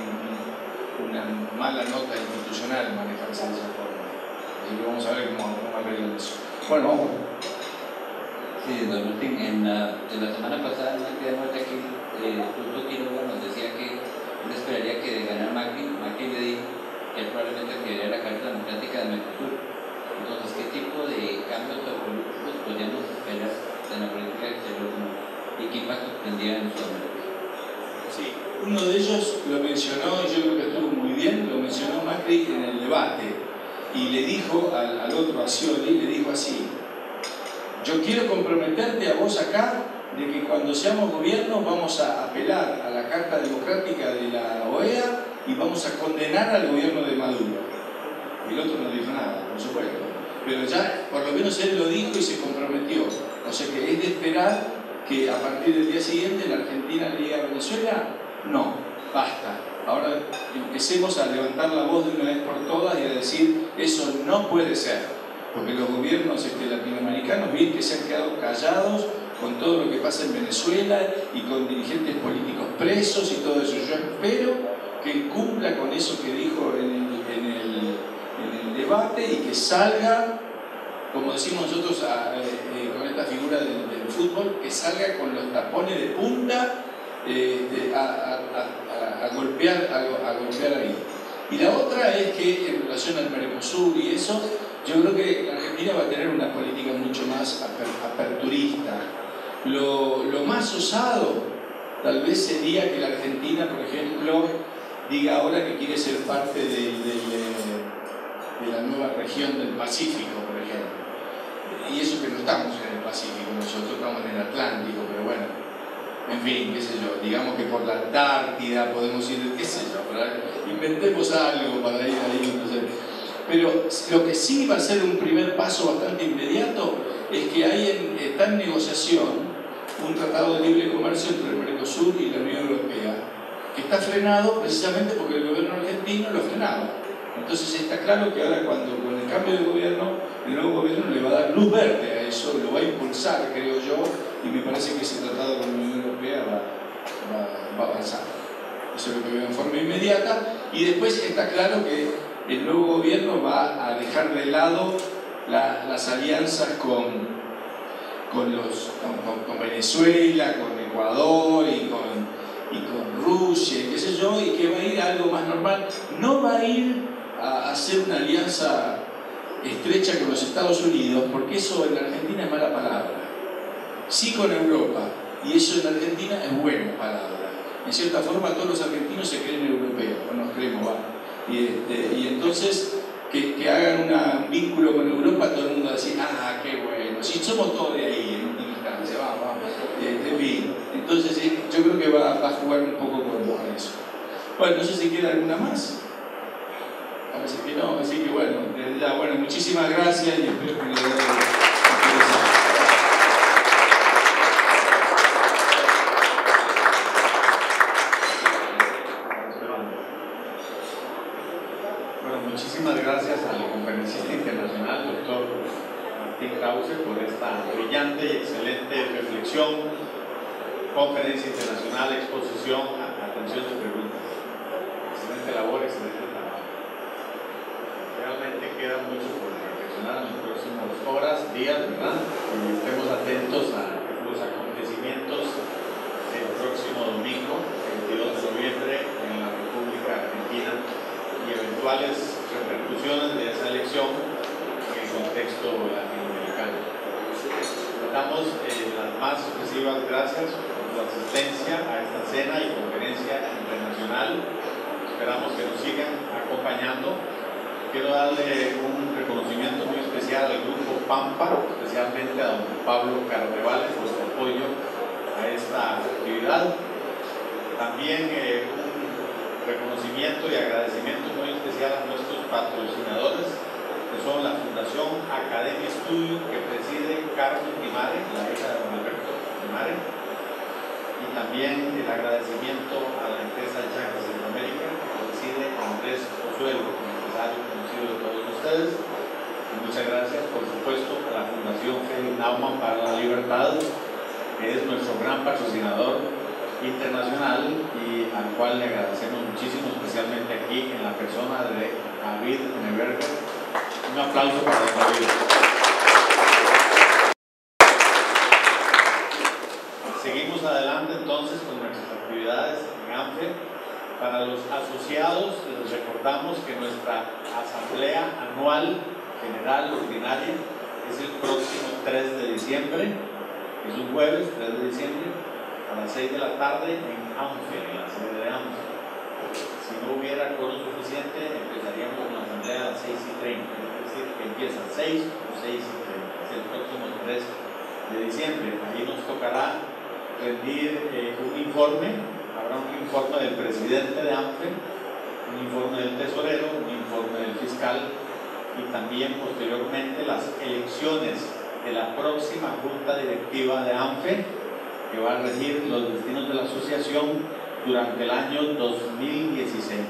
un, una mala nota institucional manejarse de esa forma. Así que vamos a ver cómo, cómo arreglan eso. Bueno, vamos. Sí, don Martín, en la, en la semana pasada, en el día de muerte aquí, eh, Tuto Quiroga nos decía que él esperaría que de ganar Macri, Macri le dijo que él probablemente adquiriría la Carta Democrática de Mercosur. Entonces, ¿qué tipo de cambios geopolíticos podríamos esperar de la política exterior y qué impacto tendría en Sudamérica? Sí, uno de ellos lo mencionó, y yo creo que estuvo muy bien, lo mencionó Macri en el debate, y le dijo al, al otro, a Scioli, le dijo así: yo quiero comprometerte a vos acá de que cuando seamos gobierno vamos a apelar a la Carta Democrática de la O E A y vamos a condenar al gobierno de Maduro. Y el otro no dijo nada, por supuesto, pero ya por lo menos él lo dijo y se comprometió. O sea que es de esperar que a partir del día siguiente la Argentina le diga a Venezuela: no, basta. Ahora empecemos a levantar la voz de una vez por todas y a decir: eso no puede ser. Porque los gobiernos este, latinoamericanos, bien que se han quedado callados con todo lo que pasa en Venezuela y con dirigentes políticos presos y todo eso. Yo espero que cumpla con eso que dijo en el, en el, en el debate y que salga, como decimos nosotros a, eh, con esta figura del, del fútbol, que salga con los tapones de punta eh, de, a, a, a, a, golpear, a, a golpear ahí. Y la otra es que en relación al Mercosur y eso, yo creo que la Argentina va a tener una política mucho más aperturista. Lo, lo más osado tal vez sería que la Argentina, por ejemplo, diga ahora que quiere ser parte de, de, de, de la nueva región del Pacífico, por ejemplo. Y eso que no estamos en el Pacífico, nosotros estamos en el Atlántico, pero bueno, en fin, qué sé yo, digamos que por la Antártida podemos ir, qué sé yo, para, inventemos algo para ir ahí, no sé. Pero lo que sí va a ser un primer paso bastante inmediato es que hay en, está en negociación un tratado de libre comercio entre el Mercosur y la Unión Europea, que está frenado precisamente porque el gobierno argentino lo frenaba. Entonces está claro que ahora, cuando con el cambio de gobierno, el nuevo gobierno le va a dar luz verde a eso, lo va a impulsar, creo yo, y me parece que ese tratado con la Unión Europea va, va, va a avanzar. Eso es lo que veo en forma inmediata. Y después está claro que el nuevo gobierno va a dejar de lado la, las alianzas con, con, los, con, con, con Venezuela, con Ecuador y con, y con Rusia, y qué sé yo, y que va a ir a algo más normal. No va a ir a hacer una alianza estrecha con los Estados Unidos, porque eso en la Argentina es mala palabra. Sí con Europa, y eso en Argentina es buena palabra. En cierta forma todos los argentinos se creen europeos, o nos creemos, va. Y, este, y entonces que, que hagan una, un vínculo con Europa, todo el mundo va a decir: ah, qué bueno, si somos todos de ahí en última instancia, vamos, vamos. Este, jugar un poco con, con eso. Bueno, no sé si queda alguna más. Parece que no, así que bueno, desde ya, bueno, muchísimas gracias y espero que les haya interesado. Bueno, muchísimas gracias al conferencista internacional, doctor Martín Krause, por esta brillante y excelente reflexión, conferencia internacional, exposición, atención de preguntas. Excelente labor, excelente trabajo. Realmente queda mucho por reflexionar en las próximas horas, días, ¿verdad? Y estemos atentos a los acontecimientos el próximo domingo, veintidós de noviembre, en la República Argentina, y eventuales repercusiones de esa elección en el contexto latinoamericano. Le damos eh, las más expresivas gracias por su asistencia a esta cena y conferencia internacional. Esperamos que nos sigan acompañando. Quiero darle un reconocimiento muy especial al grupo Pampa, especialmente a don Pablo Carnevales por su apoyo a esta actividad. También eh, un reconocimiento y agradecimiento muy especial a nuestros patrocinadores, que son la Fundación Academia Estudio, que preside Carmen Dimare, la hija de don Alberto Dimare, y también el agradecimiento a la empresa Jack de Centroamérica, que preside Andrés Osuelo, un empresario conocido de todos ustedes. Y muchas gracias, por supuesto, a la Fundación Félix Naumann para la Libertad, que es nuestro gran patrocinador internacional y al cual le agradecemos muchísimo, especialmente aquí en la persona de David Neberger. Un aplauso para David. Seguimos adelante entonces con nuestras actividades en ANFE. Para los asociados les recordamos que nuestra asamblea anual general ordinaria es el próximo tres de diciembre, es un jueves, tres de diciembre, a las seis de la tarde en ANFE, en la sede de ANFE. Si no hubiera quórum suficiente, empezaríamos con la asamblea a las seis y treinta, es decir, que empieza a seis o seis y treinta, es el próximo tres de diciembre. Ahí nos tocará rendir eh, un informe, habrá un informe del presidente de ANFE, un informe del tesorero, un informe del fiscal y también posteriormente las elecciones de la próxima junta directiva de ANFE, que va a regir los destinos de la asociación durante el año dos mil dieciséis.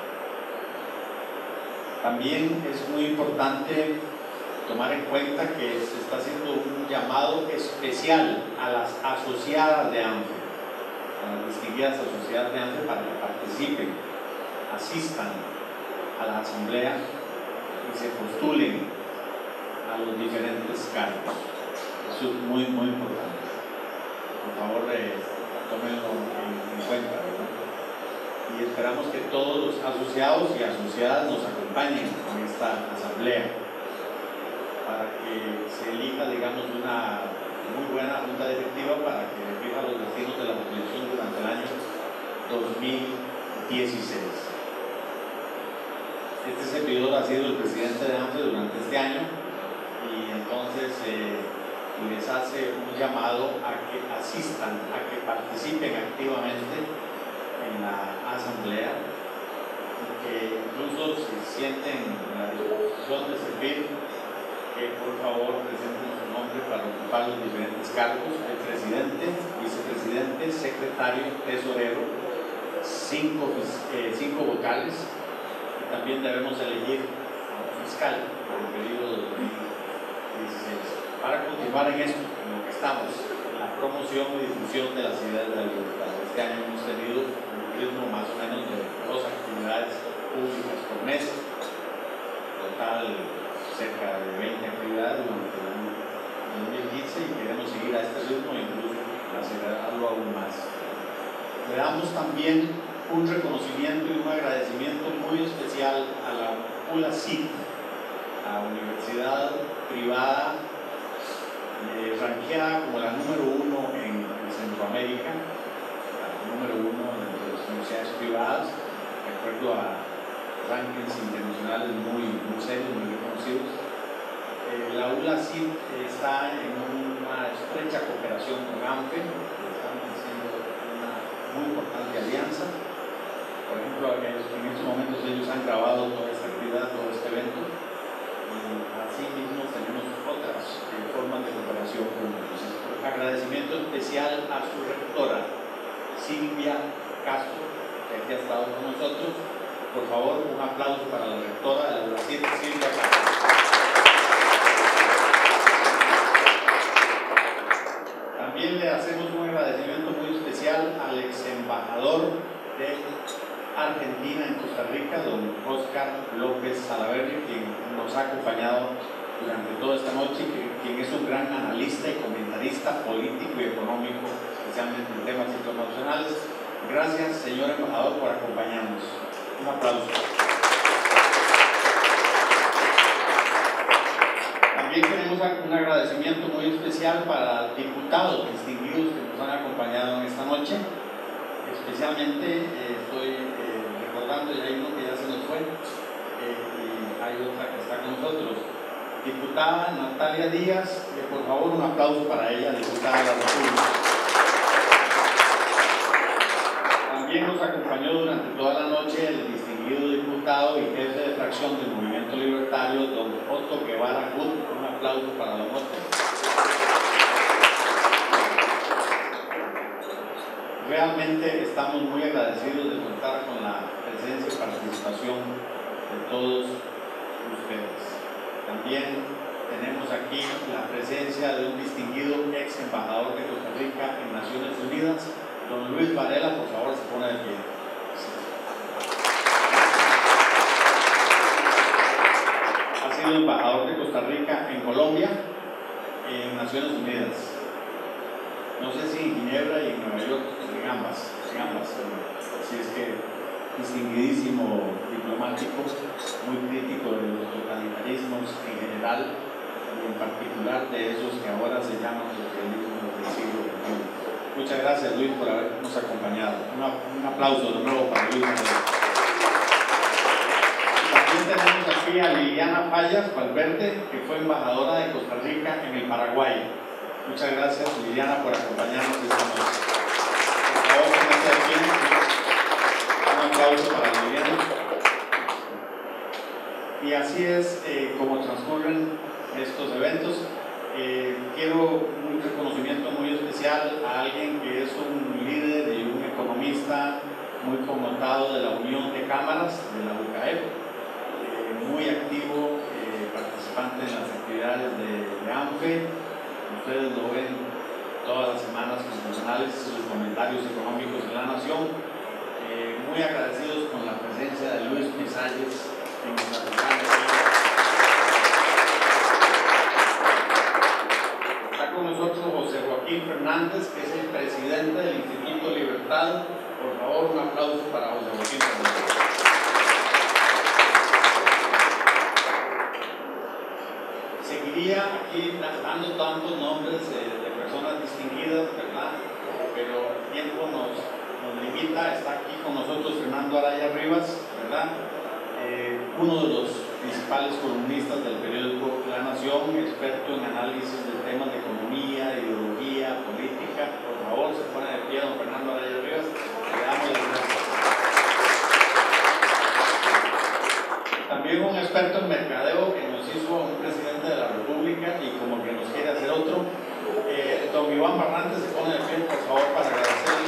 También es muy importante tomar en cuenta que se está haciendo un llamado especial a las asociadas de ANFE, a las distinguidas asociadas de ANFE, para que participen, asistan a la asamblea y se postulen a los diferentes cargos. Eso es muy, muy importante. Por favor, eh, tómenlo en, en cuenta, ¿verdad? Y esperamos que todos los asociados y asociadas nos acompañen en esta asamblea para que se elija, digamos, una muy buena junta directiva para que defina los destinos de la asociación durante el año dos mil dieciséis. Este servidor ha sido el presidente de ANFE durante este año y entonces eh, les hace un llamado a que asistan, a que participen activamente en la asamblea y que incluso si sienten la disposición de servir, que por favor presenten su nombre para ocupar los diferentes cargos: el presidente, vicepresidente, secretario, tesorero, cinco, eh, cinco vocales, y también debemos elegir a un fiscal por el periodo de dos mil dieciséis. Para continuar en esto, en lo que estamos, en la promoción y difusión de las ideas de la libertad. Este año hemos tenido un ritmo más o menos de dos actividades públicas por mes, total cerca de veinte actividades durante el año dos mil quince, y queremos seguir a este ritmo e incluso acelerarlo aún más. Le damos también un reconocimiento y un agradecimiento muy especial a la U L A C I T, a la universidad privada eh, ranqueada como la número uno en, en Centroamérica, la número uno de las universidades privadas, de acuerdo a rankings internacionales muy, muy serios, muy reconocidos. Eh, la U L A C I T está en una estrecha cooperación con ANFE, estamos haciendo una muy importante alianza. Por ejemplo, en estos momentos ellos han grabado toda esta actividad, todo este evento, y así mismo tenemos otras eh, formas de cooperación con ellos. Agradecimiento especial a su rectora, Silvia Castro, que aquí ha estado con nosotros. Por favor, un aplauso para la rectora de la Universidad, Silvia Castro. También le hacemos un agradecimiento muy especial al ex embajador de Argentina en Costa Rica, don Oscar López Salaverry, quien nos ha acompañado durante toda esta noche, quien es un gran analista y comentarista político y económico, especialmente en temas internacionales. Gracias, señor embajador, por acompañarnos. Un aplauso. También tenemos un agradecimiento muy especial para diputados distinguidos que nos han acompañado en esta noche. Especialmente eh, estoy eh, recordando, y hay uno que ya se nos fue, eh, y hay otra que está con nosotros. Diputada Natalia Díaz, eh, por favor un aplauso para ella, diputada de la República. También nos acompañó durante toda la noche el distinguido diputado y jefe de fracción del Movimiento Libertario, don Otto Guevara Gut. Un aplauso para don Otto. Realmente estamos muy agradecidos de contar con la presencia y participación de todos ustedes. También tenemos aquí la presencia de un distinguido ex embajador de Costa Rica en Naciones Unidas, don Luis Varela. Por favor, se pone de pie. Ha sido embajador de Costa Rica en Colombia, en Naciones Unidas. No sé si en Ginebra y en Nueva York, en ambas, en ambas. Así es que distinguidísimo diplomático, muy crítico de los totalitarismos en general y en particular de esos que ahora se llaman socialismos del siglo veintiuno. Muchas gracias, Luis, por habernos acompañado. Una, un aplauso de nuevo para Luis. También tenemos aquí a Liliana Fallas Valverde, que fue embajadora de Costa Rica en el Paraguay. Muchas gracias, Liliana, por acompañarnos esta noche. Por favor, pónganse de pie. Un aplauso para Liliana. Y así es eh, como transcurren estos eventos. Eh, quiero un reconocimiento muy especial a alguien que es un líder y un economista muy connotado de la Unión de Cámaras, de la U C A E P, eh, muy activo, eh, participante en las actividades de, de ANFE. Ustedes lo ven todas las semanas con sus análisis, sus comentarios económicos de la nación. Eh, muy agradecidos con la presencia de Luis Misalles en nuestra reunión. Está con nosotros José Joaquín Fernández, que es el presidente del Instituto Libertad. Por favor, un aplauso para José Joaquín Fernández. Seguiría aquí dando tantos nombres eh, de personas distinguidas, ¿verdad? Pero el tiempo nos, nos limita. Está aquí con nosotros Fernando Araya Rivas, ¿verdad? Eh, uno de los principales columnistas del periódico La Nación, experto en análisis de temas de economía, ideología, política. Por favor, se pone de pie don Fernando Araya Rivas. Le damos las gracias. También un experto en mercadeo que nos hizo un presidente de la República y como que nos quiere hacer otro. Eh, don Iván Barrantes se pone de pie, por favor, para agradecerle.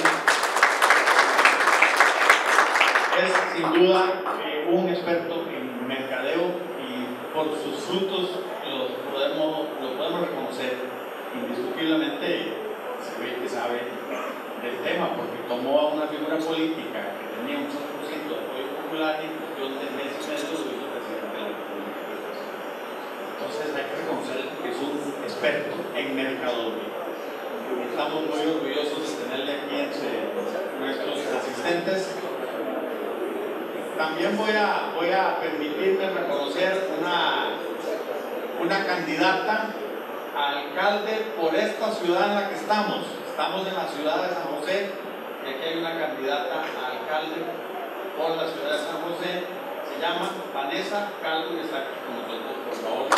Es sin duda eh, un experto en mercadeo y por sus frutos los podemos, lo podemos reconocer. Indiscutiblemente se ve que sabe del tema porque tomó a una figura política que tenía un cien por ciento de apoyo popular y en cuestión de meses y meses lo hizo presidente de la República. Entonces hay que reconocer que es un experto en mercadología. Estamos muy orgullosos de tenerle aquí entre nuestros asistentes. También voy a, voy a permitirme reconocer una, una candidata a alcalde por esta ciudad en la que estamos. Estamos en la ciudad de San José y aquí hay una candidata a alcalde por la ciudad de San José. Se llama Vanessa Calvo y está aquí con nosotros, por favor.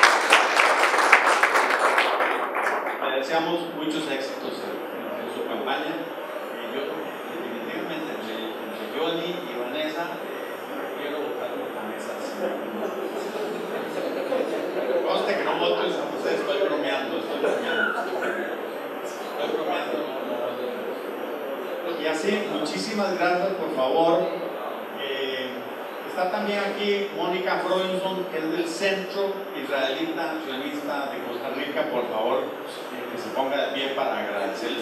Le deseamos muchos éxitos en, en su campaña. estoy bromeando. Estoy bromeando, no, no. Y así, muchísimas gracias, por favor. Eh, está también aquí Mónica Freunson, que es del Centro Israelita Sionista de Costa Rica. Por favor, eh, que se ponga de pie para agradecerle.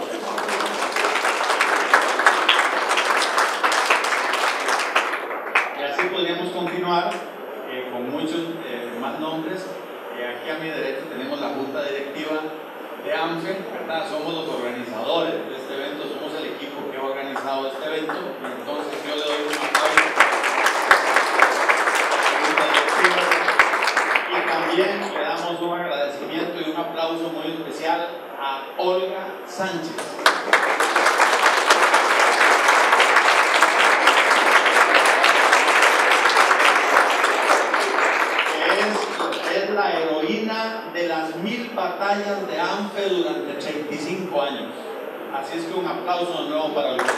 Y así podríamos continuar eh, con muchos eh, más nombres. Eh, aquí a mi derecha tenemos la junta directiva de ANFE, ¿verdad? Somos los organizadores de este evento, somos el equipo que ha organizado este evento. Y entonces yo le doy un aplauso a la junta directiva y también le damos un agradecimiento y un aplauso muy especial a Olga Sánchez. Es la heroína de las mil batallas de ANFE durante treinta y cinco años. Así es que un aplauso de nuevo para Olga.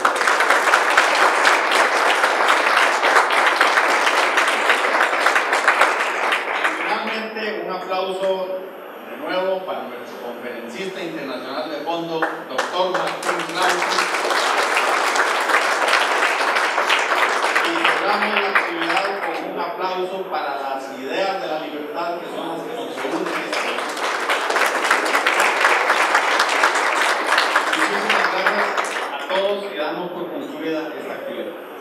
Y finalmente un aplauso de nuevo para nuestro conferencista internacional de fondo, doctor Martín Krause. Y cerramos la actividad con un aplauso para las ideas de la libertad que son las que nos unen. Muchísimas gracias a todos y damos por concluida esta actividad.